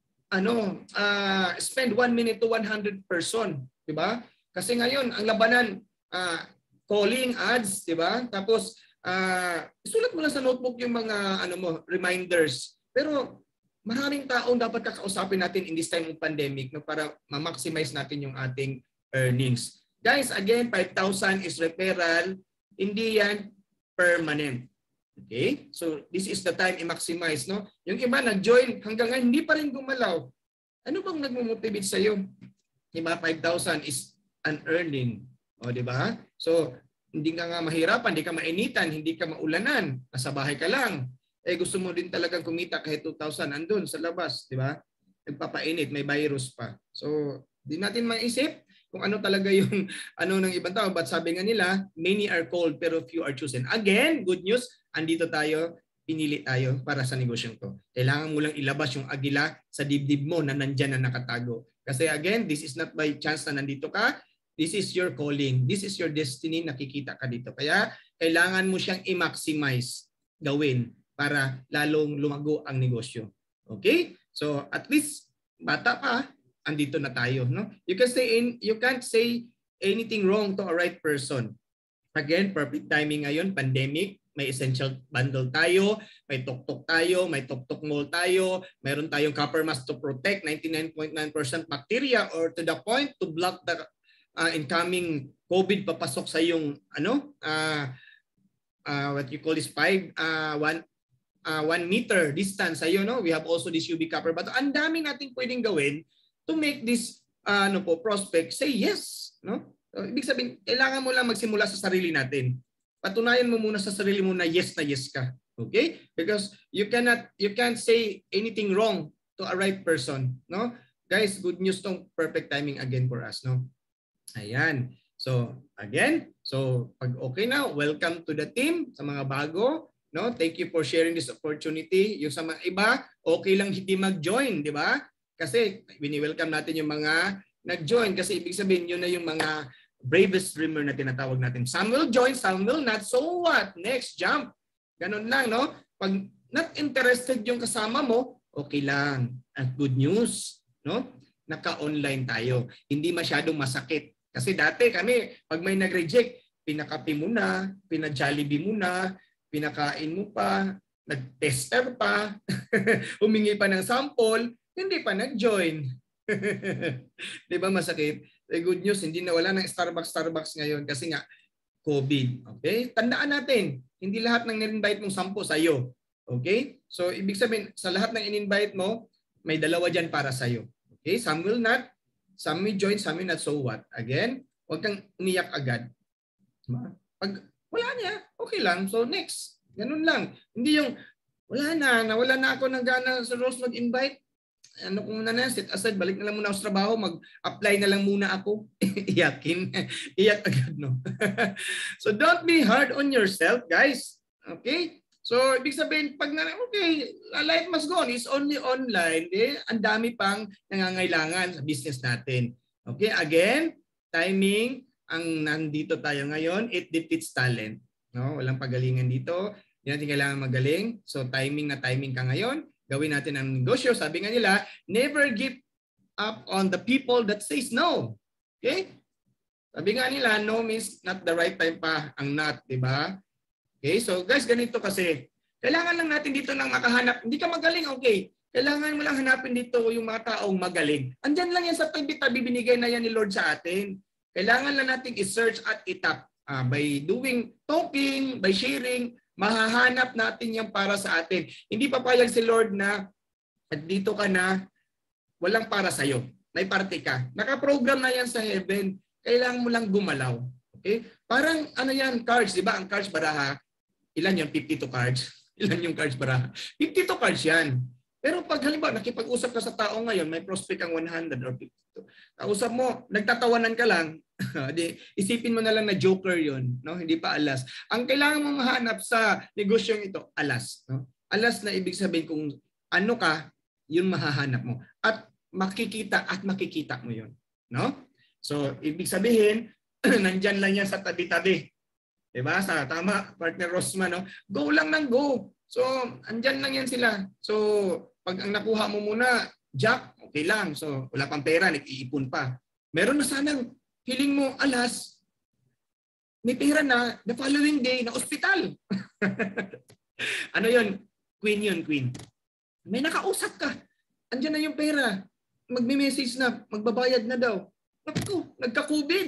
ano, uh, spend one minute to one hundred person. Diba? Kasi ngayon, ang labanan, uh, calling, ads, di ba? Tapos, uh, isulat mo lang sa notebook yung mga ano mo, reminders. Pero, maraming taong dapat kakausapin natin in this time of pandemic, no, para ma-maximize natin yung ating earnings. Guys, again, five thousand is referral. Hindi yan permanent. Okay? So, this is the time i-maximize, no? Yung iba nag-join hanggang ngayon, hindi pa rin gumalaw. Ano bang nagmo-motivate sa'yo? Diba, five thousand is an earning. O, di ba? So, hindi ka nga mahirapan, hindi ka mainitan, hindi ka maulanan, nasa bahay ka lang. Eh, gusto mo din talagang kumita kahit two thousand andun sa labas, di ba? Nagpapainit, may virus pa. So, di natin maisip kung ano talaga yung ano ng ibang tao. But sabi nga nila, many are called pero few are chosen. Again, good news, andito tayo, pinili tayo para sa negosyong to. Kailangan mo lang ilabas yung agila sa dibdib mo na nandyan na nakatago. Kasi again, this is not by chance na nandito ka. This is your calling. This is your destiny. Nakikita ka dito. Kaya kailangan mo siyang i-maximize, gawin para lalong lumago ang negosyo. Okay? So at least bata pa, andito na tayo, no? You can say in, you can't say anything wrong to a right person. Again, perfect timing ngayon, pandemic, may essential bundle tayo, may tok-tok tayo, may tok-tok mall tayo, mayroon tayong copper mask to protect ninety-nine point nine percent bacteria or to the point to block the Uh, incoming COVID papasok sa yung ano uh, uh, what you call is five uh, one uh, one meter distance sa iyo, no? We have also this U V copper, but ang dami nating pwedeng gawin to make this uh, ano po prospect say yes, no? So, ibig sabihin kailangan mo lang magsimula sa sarili natin. Patunayan mo muna sa sarili mo na yes na yes ka. Okay? Because you cannot you can't say anything wrong to a right person, no? Guys, good news tong perfect timing again for us, no? Ayan. So, again, so pag okay na, welcome to the team sa mga bago, no? Thank you for sharing this opportunity. Yung sa mga iba, okay lang hindi mag-join, di ba? Kasi wini-welcome natin yung mga nag-join kasi ibig sabihin yun na yung mga bravest dreamer na tinatawag natin. Some will join, some will not. So what? Next, jump. Ganun lang, no? Pag not interested yung kasama mo, okay lang. At good news, no? Naka-online tayo. Hindi masyadong masakit. Kasi dati kami, pag may nag-reject, pinakapi mo na, pina-Jollibee mo na, pinakain mo pa, nag-tester pa, humingi pa ng sample, hindi pa nag-join. Di ba masakit? The good news, hindi na wala ng Starbucks, Starbucks ngayon kasi nga COVID. Okay? Tandaan natin, hindi lahat ng in-invite mong sampo sa'yo. Okay? So, ibig sabihin, sa lahat ng in-invite mo, may dalawa dyan para sa'yo. Okay? Some will not. Some may join, some may not. So what? Again, huwag kang umiyak agad. Pag wala niya, okay lang. So next, ganun lang. Hindi yung, wala na, nawala na ako ng gana sa Rose mag-invite. Ano kung muna na, sit aside, balik na lang muna ako sa trabaho, mag-apply na lang muna ako. Iyakin. Iyak agad, no? So don't be hard on yourself, guys. Okay? So, ibig sabihin, pag na, okay, life must go on. It's only online. Eh, ang dami pang nangangailangan sa business natin. Okay, again, timing, ang nandito tayo ngayon, it defeats talent. No? Walang pagalingan dito. Hindi natin kailangan magaling. So, timing na timing ka ngayon. Gawin natin ang negosyo. Sabi nga nila, never give up on the people that says no. Okay? Sabi nga nila, no means not the right time pa ang not, di ba? Okay, so guys, ganito kasi. Kailangan lang natin dito ng makahanap. Hindi ka magaling, okay. Kailangan mo lang hanapin dito yung mga taong magaling. Andyan lang yan sa tabi-tabi, binigay na yan ni Lord sa atin. Kailangan lang natin i-search at itap. Uh, by doing talking, by sharing, mahahanap natin yan para sa atin. Hindi papayag si Lord na at dito ka na, walang para sa'yo. May parte ka. Nakaprogram na yan sa heaven. Kailangan mo lang gumalaw. Okay? Parang ano yan, cards, di ba? Ang cards baraha, ilan yung fifty-two cards? Ilan yung cards baraha? fifty-two cards yan. Pero pag halimbawa, nakipag-usap ka sa tao ngayon, may prospect kang one hundred or fifty-two. Kausap mo, nagtatawanan ka lang, di, isipin mo na lang na joker yon, no? Hindi pa alas. Ang kailangan mo mahanap sa negosyong ito, alas. No? Alas na ibig sabihin kung ano ka, yun mahahanap mo. At makikita at makikita mo yun. No? So, ibig sabihin, nandyan lang yan sa tabi-tabi. Diba? Sa tama, partner Rosman, no? Go lang ng go. So, andyan lang yan sila. So, pag ang nakuha mo muna, Jack, okay lang. So, wala pang pera, nag-iipon pa. Meron na sanang hiling mo, alas, may pera na, the following day, na ospital. Ano yun? Queen yun, queen. May nakausap ka. Andyan na yung pera. Magme-message na, magbabayad na daw. Naku, nagka-COVID.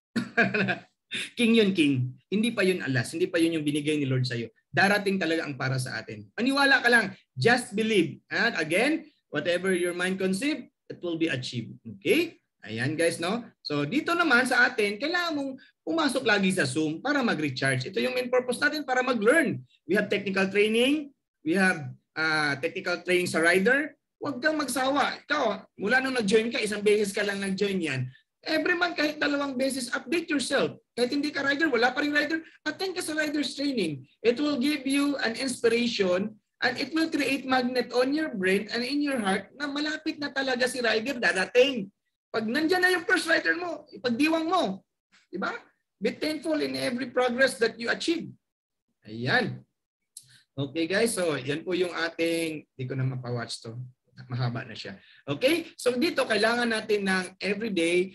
King yun, king. Hindi pa yun alas. Hindi pa yun yung binigay ni Lord sa'yo. Darating talaga ang para sa atin. Maniwala ka lang. Just believe. And again, whatever your mind conceive, it will be achieved. Okay? Ayan guys, no? So dito naman sa atin, kailangan mong pumasok lagi sa Zoom para mag-recharge. Ito yung main purpose natin para mag-learn. We have technical training. We have uh, technical training sa rider. Huwag kang magsawa. Ikaw, mula nung nag-join ka, isang beses ka lang nag-join yan. Every month, kahit dalawang beses, update yourself. Kahit hindi ka rider, wala pa rin rider, attend ka sa rider's training. It will give you an inspiration and it will create magnet on your brain and in your heart na malapit na talaga si rider darating. Pag nandyan na yung first rider mo, ipagdiwang mo. Diba? Be thankful in every progress that you achieve. Ayan. Okay guys, so yan po yung ating, hindi ko na mapawatch to. Mahaba na siya. Okay? So dito, kailangan natin ng everyday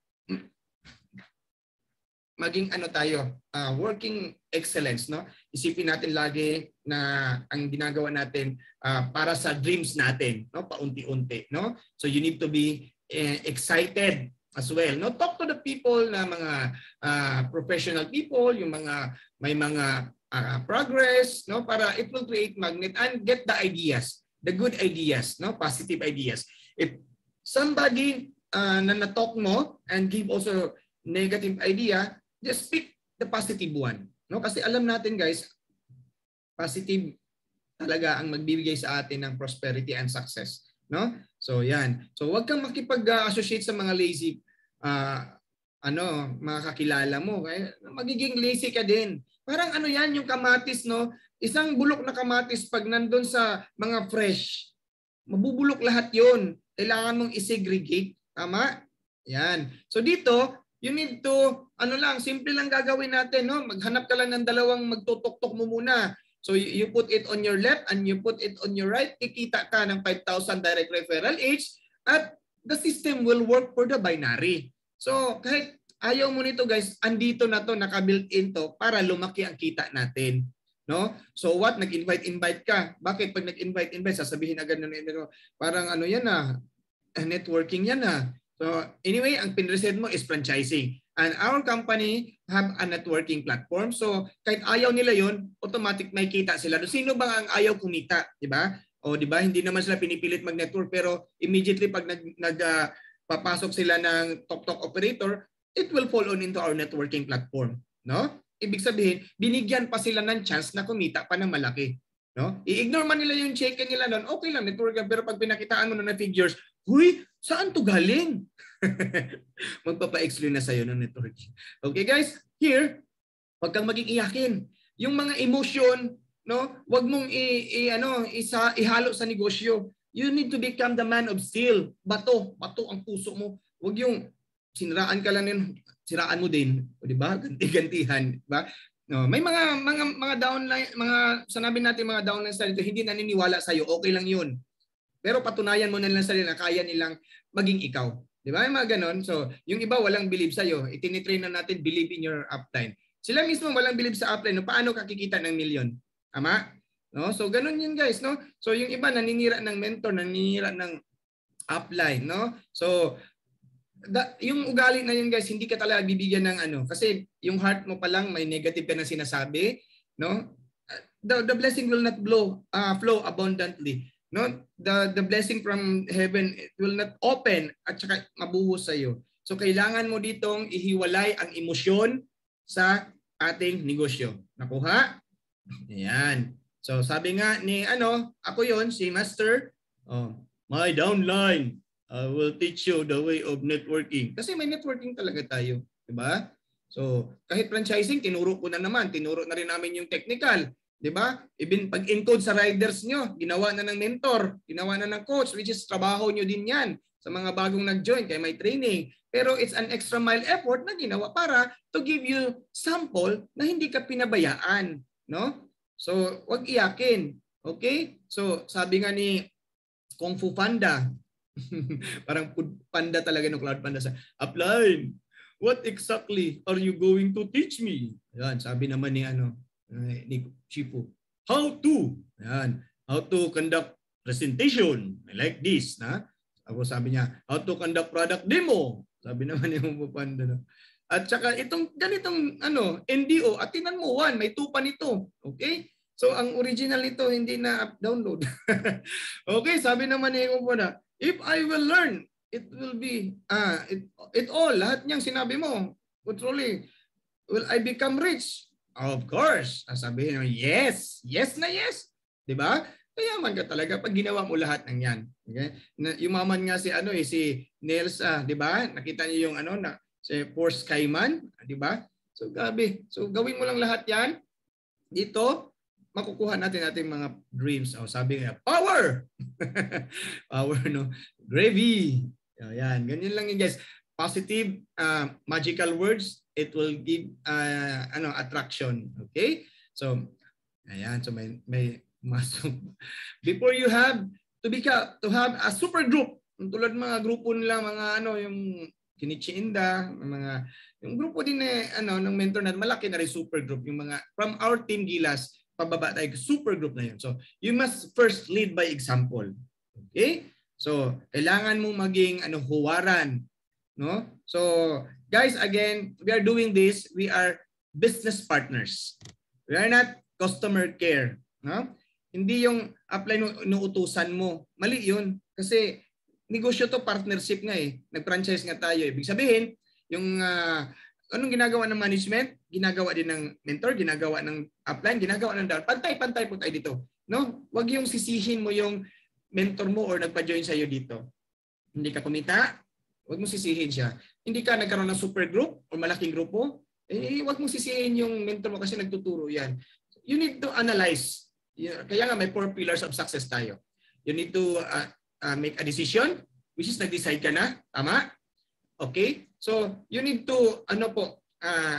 maging ano tayo, uh, working excellence, no? Isipin natin lagi na ang ginagawa natin uh, para sa dreams natin, no? Paunti-unti, no? So you need to be uh, excited as well, no? Talk to the people na mga uh, professional people, yung mga may mga uh, progress, no? Para it will create magnet and get the ideas, the good ideas, no? Positive ideas. If somebody uh, na na-talk mo and give also negative idea, just pick the positive one. No? Kasi alam natin guys, positive talaga ang magbibigay sa atin ng prosperity and success. No? So yan. So wag kang makipag-associate sa mga lazy uh, ano, mga kakilala mo. Kaya magiging lazy ka din. Parang ano yan, yung kamatis, no? Isang bulok na kamatis pag nandun sa mga fresh, mabubulok lahat yon. Kailangan mong isegregate. Tama? Yan. So dito, you need to, ano lang, simple lang gagawin natin, no? Maghanap ka lang ng dalawang magtutok-tok mo muna. So you put it on your left and you put it on your right, kikita ka ng five thousand direct referral each at the system will work for the binary. So kahit ayaw mo nito guys, andito na to, naka-built in to para lumaki ang kita natin. No? So what? Nag-invite-invite ka. Bakit? Pag nag-invite-invite, sasabihin agad na nito, parang ano yan ah, networking yan ah. So anyway, ang pinreset mo is franchising. And our company have a networking platform. So kahit ayaw nila yon, automatic may kita sila. Sino bang ang ayaw kumita? Diba? O diba, hindi naman sila pinipilit mag-network pero immediately pag nag, nag uh, papasok sila ng tok-tok operator, it will fall on into our networking platform. No? ibig sabihin, binigyan pa sila ng chance na kumita pa ng malaki. No? I-ignore man nila yung check nila noon, okay lang, network lang. Pero pag pinakitaan mo na ng figures, huy, saan to galing? Magpapa-explain na sa'yo ng networking. Okay guys, here, wag kang maging iyakin. Yung mga emotion, no, wag mong i, i ano, isa ihalo sa negosyo. You need to become the man of steel. Bato, bato ang puso mo. Wag yung siniraan ka lang yun, siraan mo din, o di ba? Ganti-gantihan, di ba? No, may mga mga mga downline, mga sanabi natin mga downline sa dito, hindi naniniwala sa iyo, okay lang 'yun. Pero patunayan mo na lang sa nila na kaya nilang maging ikaw. Di ba? May mga ganon. So, yung iba walang believe sa iyo. Itinitrain na natin believe in your upline. Sila mismo walang believe sa upline. No? Paano ka kikita ng milyon? Tama? No? So, ganon yun guys. No? So, yung iba naninira ng mentor, naninira ng upline. No? So, da, yung ugali na yun guys, hindi ka talaga bibigyan ng ano. Kasi yung heart mo pa lang may negative ka na sinasabi. No? The, the blessing will not blow, uh, flow abundantly. No, the the blessing from heaven, it will not open at saka mabuhos sa iyo. So kailangan mo ditong ihiwalay ang emosyon sa ating negosyo. Nakuha? Ayan. So sabi nga ni ano, ako yon si Master, oh, my downline, I will teach you the way of networking. Kasi may networking talaga tayo, di ba? So kahit franchising, tinuro ko na naman, tinuro na rin namin yung technical. Diba? Even pag encode sa riders nyo, ginawa na ng mentor, ginawa na ng coach, which is trabaho nyo din yan sa mga bagong nag-join kaya may training. Pero it's an extra mile effort na ginawa para to give you sample na hindi ka pinabayaan. No? So, wag iyakin. Okay? So, sabi nga ni Kung Fu Panda, parang panda talaga ng Cloud Panda sa upline. What exactly are you going to teach me? Yan, sabi naman ni ano, ni Chifu. How to? Yan. How to conduct presentation like this. Na? Ako sabi niya, how to conduct product demo. Sabi naman ni Kung Fu Panda. No? At saka itong ganitong ano, N D O, atinan mo, one, may two pa nito. Okay? So ang original nito hindi na download. Okay, sabi naman ni Kung Fu Panda, if I will learn, it will be, ah, it, it all, lahat niyang sinabi mo, truly, will I become rich? Of course. Sabihin mo, yes. Yes na yes. Diba? Kayaman ka talaga pag ginawa mo lahat ng yan. Okay? Yumaman nga si ano eh, si Nels, ah, diba? Nakita niyo yung ano, na, si Force Kaiman. Diba? So, gabi. So, gawin mo lang lahat yan. Dito, makukuha natin ating mga dreams. Oh, sabi nga, power! Power, no? Gravy. Yan. Ganyan lang yun, guys. Positive, uh, magical words, it will give uh, ano attraction. Okay? So, ayan. So, may, may masok. Before you have to become, to have a super group, tulad mga grupo nila, mga ano, yung Kinichi Inda, mga, yung grupo din eh, ano, ng mentor natin, malaki na rin super group. Yung mga, from our team Gilas, pababa tayo, super group na yun. So, you must first lead by example. Okay? So, kailangan mong maging ano, huwaran. No? So, guys, again, we are doing this. We are business partners. We are not customer care. No? Hindi yung upline inuutusan mo. Mali yun. Kasi negosyo to, partnership nga eh. Nag-franchise nga tayo. Ibig sabihin, yung uh, anong ginagawa ng management, ginagawa din ng mentor, ginagawa ng upline, ginagawa ng down. Pantay-pantay po tayo dito. No? Huwag yung sisihin mo yung mentor mo or nagpa-join sa'yo dito. Hindi ka kumita, huwag mong sisihin siya. Hindi ka nagkaroon ng super group o malaking grupo, eh, huwag mong sisihin yung mentor mo kasi nagtuturo yan. You need to analyze. Kaya nga may four pillars of success tayo. You need to uh, uh, make a decision, which is nag-decide ka na. Tama? Okay? So, you need to, ano po, uh,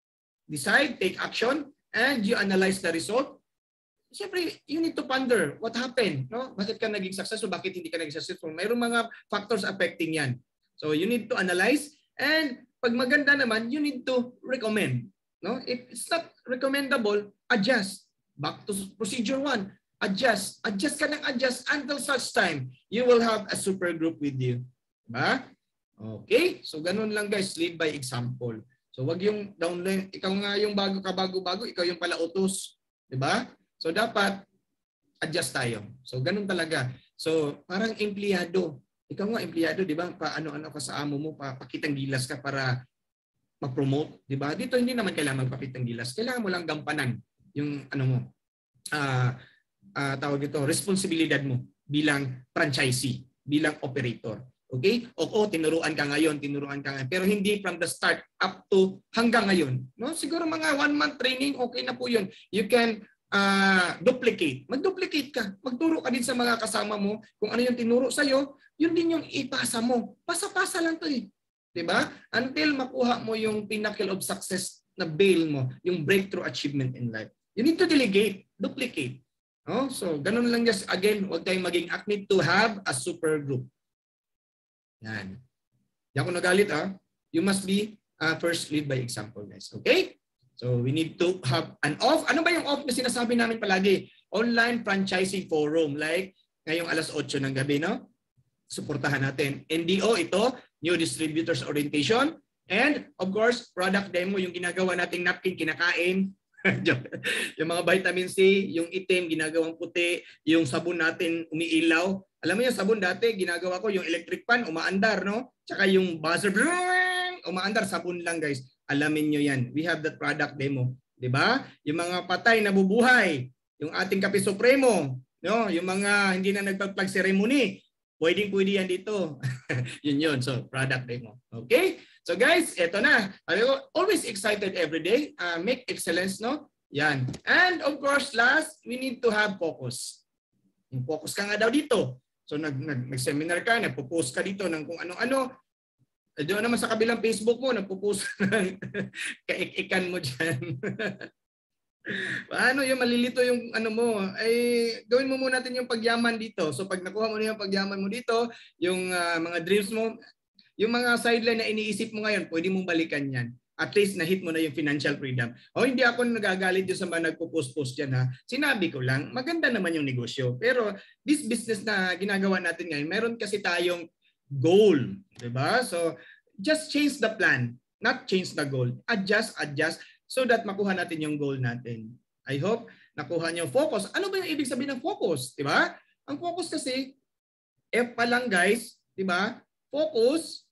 decide, take action, and you analyze the result. Siyempre, you need to ponder what happened. No? Bakit ka naging successful? Bakit hindi ka naging successful? Mayroong mga factors affecting yan. So, you need to analyze. And pag maganda naman, you need to recommend. No? If it's not recommendable, adjust. Back to procedure one. Adjust. Adjust ka ng adjust until such time you will have a super group with you. Diba? Okay? So, ganun lang guys. Lead by example. So, wag yung downline. Ikaw nga yung bago ka bago-bago. Ikaw yung pala utos. Diba? So, dapat adjust tayo. So, ganun talaga. So, parang empleyado. Ikaw nga empleyado, di ba? Paano-ano ka sa amo mo, pa, pakitang gilas ka para ma-promote, di ba? Dito hindi naman kailangan magpakit ng gilas. Kailangan mo lang gampanan yung ano mo, uh, uh, tawag ito, responsibilidad mo bilang franchisee, bilang operator. Okay? O, o tinuruan ka ngayon, tinuruan ka ngayon. Pero hindi from the start up to hanggang ngayon. No? Siguro mga one month training, okay na po yun. You can uh, duplicate. Mag-duplicate ka. Magturo ka din sa mga kasama mo kung ano yung tinuro sa'yo, yun din yung ipasa mo. Pasa-pasa lang to eh. Diba? Until makuha mo yung pinnacle of success na bail mo, yung breakthrough achievement in life. You need to delegate, duplicate. No? So, ganun lang just, again, huwag tayong maging active to have a super group. Yan. Yan ako nagalit ha. You must be uh, first lead by example guys. Okay? So we need to have an off. Ano ba yung off na sinasabi namin palagi? Online franchising forum. Like ngayong alas otso ng gabi, no? Suportahan natin. N D O ito, New Distributors Orientation. And of course, product demo, yung ginagawa nating napkin kinakain. Yung mga vitamin C, yung itim, ginagawang puti, yung sabon natin umiilaw. Alam mo yung sabon dati, ginagawa ko yung electric pan, umaandar, no? Tsaka yung buzzer, umaandar, sabon lang guys. Alamin nyo yan. We have that product demo. Diba? Yung mga patay na bubuhay, yung ating Kape Supremo, no? Yung mga hindi na nagpag-plug ceremony, pwedeng pwede yan dito. Yun yun. So, product demo. Okay? So guys, eto na. Always excited every day. Uh, make excellence, no? Yan. And of course, last, we need to have focus. Yung focus ka nga daw dito. So nag, nag, nag-seminar ka, nagpo-post ka dito ng kung ano-ano. E, doon naman sa kabilang Facebook mo, nagpo-post ng kaik-ikan mo dyan. Paano yung malilito yung ano mo? Ay, gawin mo muna natin yung pagyaman dito. So pag nakuha mo na yung pagyaman mo dito, yung uh, mga dreams mo, yung mga sideline na iniisip mo ngayon, pwede mong balikan yan. At least na-hit mo na yung financial freedom. O hindi ako nagagalit dyan sa mga nagpo-post-post dyan ha. Sinabi ko lang, maganda naman yung negosyo. Pero this business na ginagawa natin ngayon, meron kasi tayong goal. Diba? So just change the plan, not change the goal. Adjust, adjust so that makuha natin yung goal natin. I hope nakuha niyo focus. Ano ba yung ibig sabihin ng focus? Diba? Ang focus kasi, F pa lang guys, diba? Focus,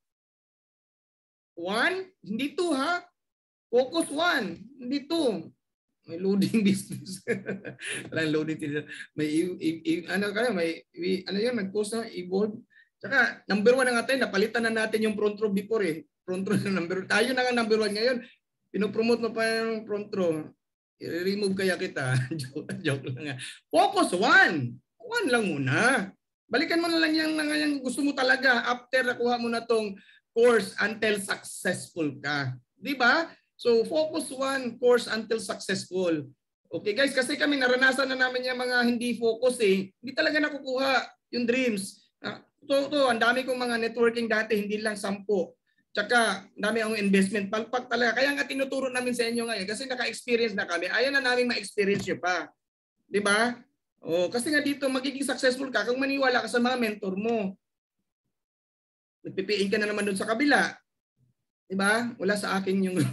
one, hindi two ha. Focus one, hindi two. May loading business. Walang loading business. May, i, i, i, ano kaya, may, i, ano yun, nag-post na, evolve. Tsaka, number one na nga tayo, napalitan na natin yung front row before eh. Front row na number one. Tayo na nga number one ngayon. Pinopromote mo pa yung front row. I-remove kaya kita. joke, joke lang nga. Focus one. One lang muna. Balikan mo na lang yung, yung gusto mo talaga after nakuha mo na tong course until successful ka. Di ba? So focus one, course until successful. Okay guys, kasi kami naranasan na namin yung mga hindi focus eh. Hindi talaga nakukuha yung dreams. Uh, to, to, ang dami kong mga networking dati, hindi lang sampo. Tsaka, dami akong investment. Palpak talaga. Kaya nga tinuturo namin sa inyo ngayon kasi naka-experience na kami. Ayaw na namin ma-experience nyo pa. Di ba? Oh, kasi nga dito magiging successful ka kung maniwala ka sa mga mentor mo. Nagpipiin ka na naman doon sa kabila. 'Di ba? Wala sa akin yung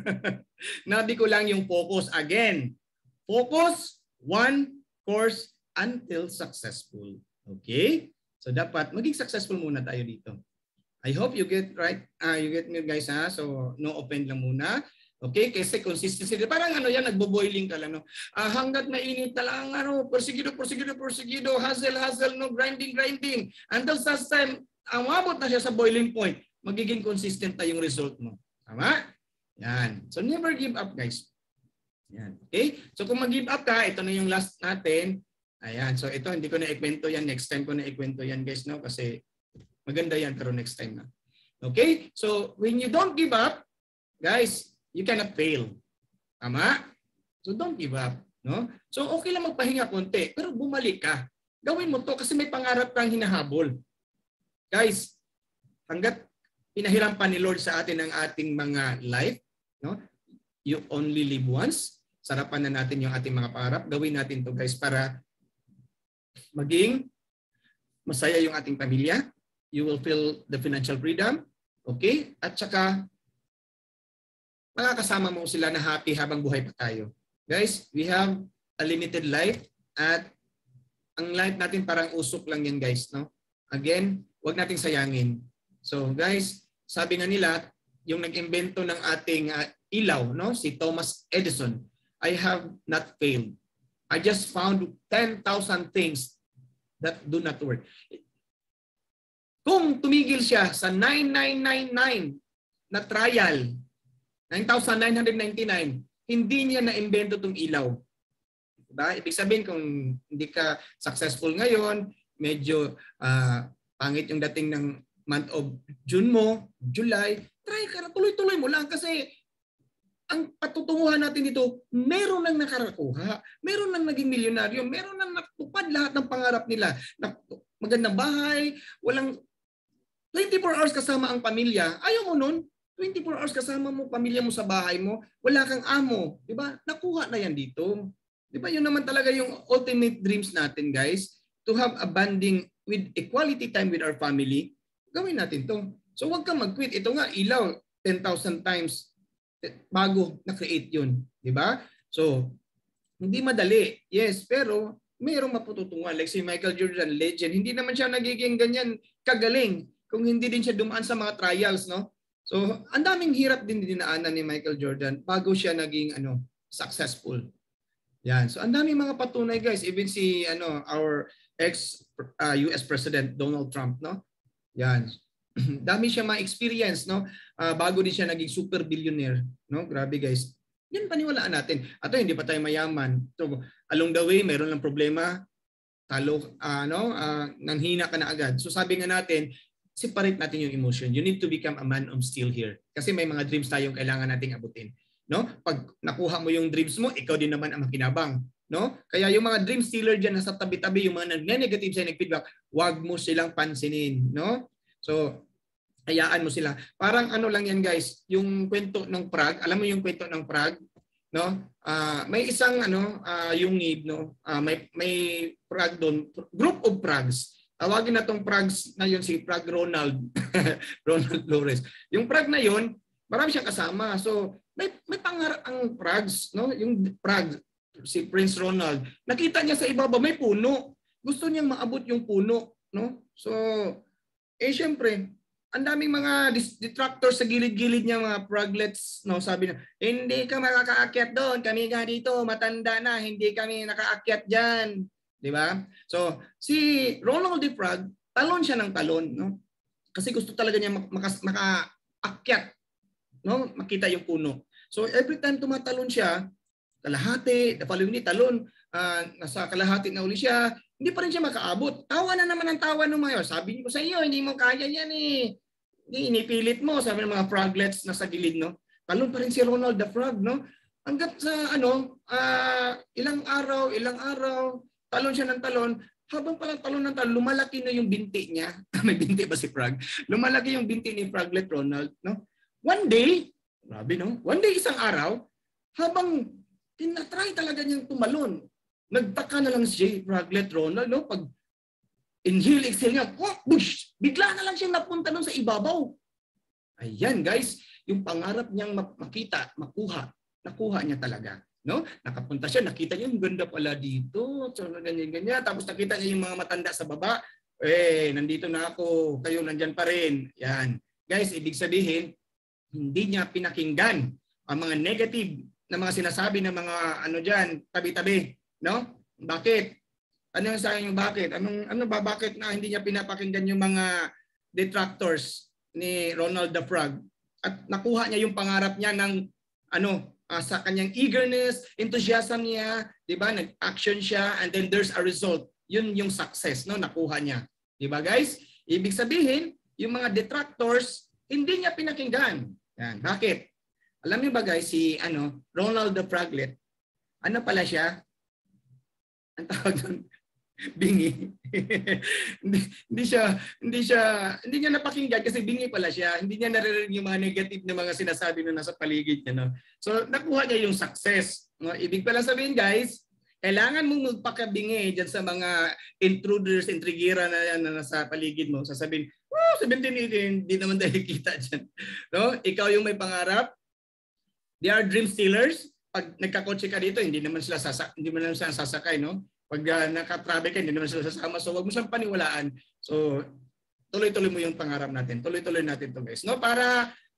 nabi ko lang yung focus again. Focus one course until successful. Okay? So dapat maging successful muna tayo dito. I hope you get right. Uh, you get me guys ha. So no offend lang muna. Okay, kasi consistency. Parang ano yan, nagbo-boiling ka lang. No? Uh, hanggat mainit na lang, ano, persigido, persigido, persigido, hustle, hustle, no, grinding, grinding. Until such time, umabot na siya sa boiling point, magiging consistent na yung result mo. Tama? Yan. So never give up, guys. Yan. Okay? So kung mag-give up ka, ito na yung last natin. Ayan. So ito, hindi ko na ikwento yan. Next time ko na ikwento yan, guys, no? Kasi maganda yan, pero next time na. Okay? So when you don't give up, guys, you cannot fail. Tama? So don't give up. No? So okay lang magpahinga konti, pero bumalik ka. Gawin mo to kasi may pangarap kang hinahabol. Guys, hanggat pinahiram pa ni Lord sa atin ang ating mga life, no? You only live once. Sarapan na natin yung ating mga pangarap. Gawin natin to guys para maging masaya yung ating pamilya. You will feel the financial freedom. Okay? At saka makakasama mo sila na happy habang buhay pa tayo. Guys, we have a limited life at ang life natin parang usok lang yan guys. No? Again, huwag nating sayangin. So guys, sabi nga nila, yung nag-imbento ng ating uh, ilaw, no? Si Thomas Edison, I have not failed. I just found ten thousand things that do not work. Kung tumigil siya sa nine thousand nine hundred ninety-nine na trial, nine thousand nine hundred ninety-nine, hindi niya na-imbento itong ilaw. Diba? Ibig sabihin kung hindi ka successful ngayon, medyo uh, pangit yung dating ng month of June mo, July, try ka na, tuloy-tuloy mo lang kasi ang patutunguhan natin dito, meron nang nakarakuha, meron nang naging milyonaryo, meron nang natupad lahat ng pangarap nila. Magandang bahay, walang twenty-four hours kasama ang pamilya. Ayaw mo nun, twenty-four hours kasama mo, pamilya mo sa bahay mo, wala kang amo. Diba? Nakuha na yan dito. Diba? Yun naman talaga yung ultimate dreams natin, guys. To have a bonding with equality time with our family. Gawin natin to. So huwag kang mag-quit. Ito nga, ilaw, ten thousand times bago na-create yun. Diba? So, hindi madali. Yes, pero mayroong mapututungan. Like si Michael Jordan, legend. Hindi naman siya nagiging ganyan kagaling kung hindi din siya dumaan sa mga trials, no? So, ang daming hirap din dinaanan ni Michael Jordan bago siya naging ano, successful. Yan. So, ang daming mga patunay, guys. Even si ano, our ex uh, U S President Donald Trump, no? Yan. Dami siya ma-experience, no? Uh, bago din siya naging super billionaire, no? Grabe, guys. Yun paniwalaan natin. Ato hindi pa tayo mayaman. So, along the way, mayroon lang problema. Talo, uh, no? Uh, nanghina ka na agad. So, sabi nga natin, separate natin yung emotion. You need to become a man of steel here. Kasi may mga dreams tayong kailangan nating abutin. No? Pag nakuha mo yung dreams mo, ikaw din naman ang makinabang. No? Kaya yung mga dream stealer dyan nasa tabi-tabi, yung mga nag-negative sa nag-feedback, wag mo silang pansinin. No? So, hayaan mo sila. Parang ano lang yan, guys, yung kwento ng Prague. Alam mo yung kwento ng Prague? No? Uh, may isang ano, uh, yung need, no? Uh, may may Prague doon, group of Pragues. Tawagin na tong Pragues na yun si Prague Ronald. Ronald Flores. Yung Prague na yun, marami siyang kasama. So, may may pangarap ang Pragues, no? Yung Prague, si Prince Ronald. Nakita niya sa ibaba may puno. Gusto niyang maabot yung puno, no? So, eh syempre, ang daming mga detractors sa gilid-gilid niya, mga Praglets, no? Sabi na, hindi ka makakaakyat doon, kami nga dito, matanda na, hindi kami nakaakyat diyan. Di ba? So, si Ronald de Prague, talon siya ng talon, no? Kasi gusto talaga niya makas, makaakyat, no? Makita yung puno. So, every time tumatalon siya, kalahati, the following day, talon, uh, nasa kalahati na uli siya, hindi pa rin siya makaabot. Tawa na naman ang tawa ng mayor. Sabi ko sa iyo, hindi mo kaya yan eh. Hindi, inipilit mo, sabi ng mga Praglets na sa gilid, no? Talon pa rin si Ronald the Frog, no? Hanggat sa, ano, uh, ilang araw, ilang araw, talon siya ng talon, habang palang talon ng talon, lumalaki na yung binti niya. May binti ba si Frog? Lumalaki yung binti ni Froglet Ronald, no? One day, grabe, no? One day, isang araw, habang tinatry talaga niyang tumalon, nagtaka na lang si Froglet Ronald, no? Pag inhale, exhale niya, oh, bush! Bigla na lang siyang napunta doon sa ibabaw. Ayan, guys, yung pangarap niyang makita, makuha, nakuha niya talaga. No? Nakapunta siya, nakita niya yung ganda pala dito, so, ganyan, ganyan. Tapos nakita niya yung mga matanda sa baba, eh, nandito na ako, kayo nandyan pa rin. Yan. Guys, ibig sabihin, hindi niya pinakinggan ang mga negative na mga sinasabi ng mga ano dyan, tabi-tabi. No? Bakit? Ano yung sa akin yung bakit? Anong, ano ba, bakit na hindi niya pinapakinggan yung mga detractors ni Ronald the Frog? At nakuha niya yung pangarap niya ng ano, Uh, sa kanyang eagerness, enthusiasm niya, 'di ba? Nag-action siya and then there's a result. Yun yung success, no? Nakuha niya. 'Di ba, guys? Ibig sabihin, yung mga detractors hindi niya pinakinggan. Yan. Bakit? Alam niyo ba, guys, si ano, Ronald the Froglet, ano pala siya? Ang tawag doon, bingi. hindi, hindi siya hindi siya hindi niya napakinggan kasi bingi pala siya. Hindi niya naririnig yung mga negative na mga sinasabi na nasa paligid niya, no. So nakuha niya yung success, no. Ibig pala sabihin, guys, kailangan mong magpakabingi diyan sa mga intruders, intrigira na yan na nasa paligid mo. Sasabihin, "Oh, seventeen eighteen, hindi naman dahil kita diyan." No? Ikaw yung may pangarap. They are dream stealers. Pag nagkakotse ka dito, hindi naman sila sasak hindi naman sila sasakay, no. Pag uh, naka-travel ka, hindi naman sila sasama. So, wag mo siyang paniwalaan. So, tuloy-tuloy mo yung pangarap natin. Tuloy-tuloy natin to, guys. No? Para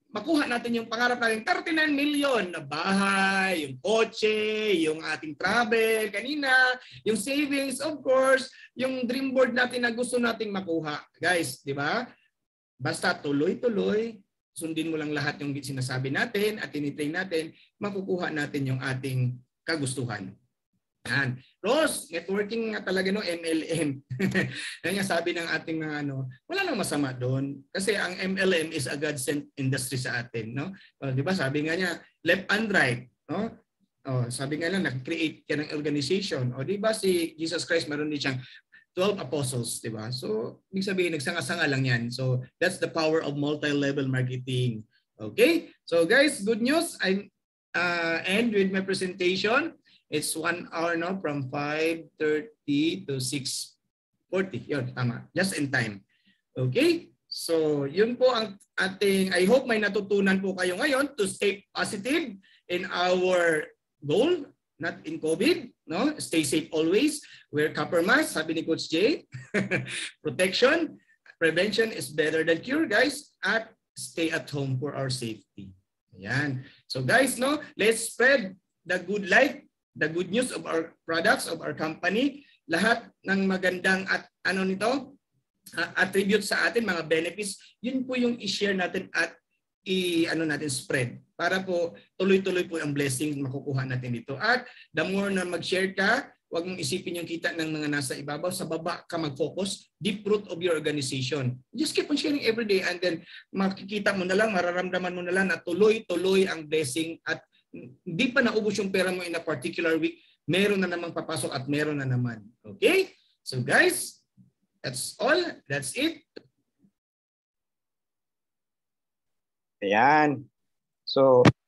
makuha natin yung pangarap natin, thirty-nine million na bahay, yung kotse, yung ating travel kanina, yung savings, of course, yung dream board natin na gusto nating makuha. Guys, di ba? Basta tuloy-tuloy, sundin mo lang lahat yung sinasabi natin at tinitrain natin, makukuha natin yung ating kagustuhan. Yan. Rose, networking nga talaga no, M L M. Yan nga sabi ng ating mga ano, wala nang masama doon kasi ang M L M is a God-sent industry sa atin, no? O, di ba? Sabi nga niya, left and right, no? O, sabi nga lang nag-create ka ng organization. O di ba si Jesus Christ meron din siyang twelve apostles, di ba? So, ibig sabihin nagsanga-sanga lang yan. So, that's the power of multi-level marketing. Okay? So, guys, good news. I uh, end with my presentation. It's one hour now from five thirty to six forty. Yun, tama. Just in time. Okay? So, yun po ang ating, I hope may natutunan po kayo ngayon to stay positive in our goal, not in COVID. No? Stay safe always. Wear copper mask, sabi ni Coach Jay. Protection. Prevention is better than cure, guys. At stay at home for our safety. Ayan. So, guys, no, let's spread the good life, the good news of our products, of our company, lahat ng magandang at ano nito, uh, attribute sa atin, mga benefits, yun po yung i-share natin at i-ano natin spread para po tuloy-tuloy po ang blessing makukuha natin dito. At the more na mag-share ka, huwag mong isipin yung kita ng mga nasa ibabaw, sa baba ka mag-focus, deep root of your organization. Just keep on sharing every day and then makikita mo na lang, mararamdaman mo na lang na tuloy-tuloy ang blessing at hindi pa naubos yung pera mo in a particular week, meron na namang papasok at meron na naman. Okay? So guys, that's all. That's it. Ayan. So,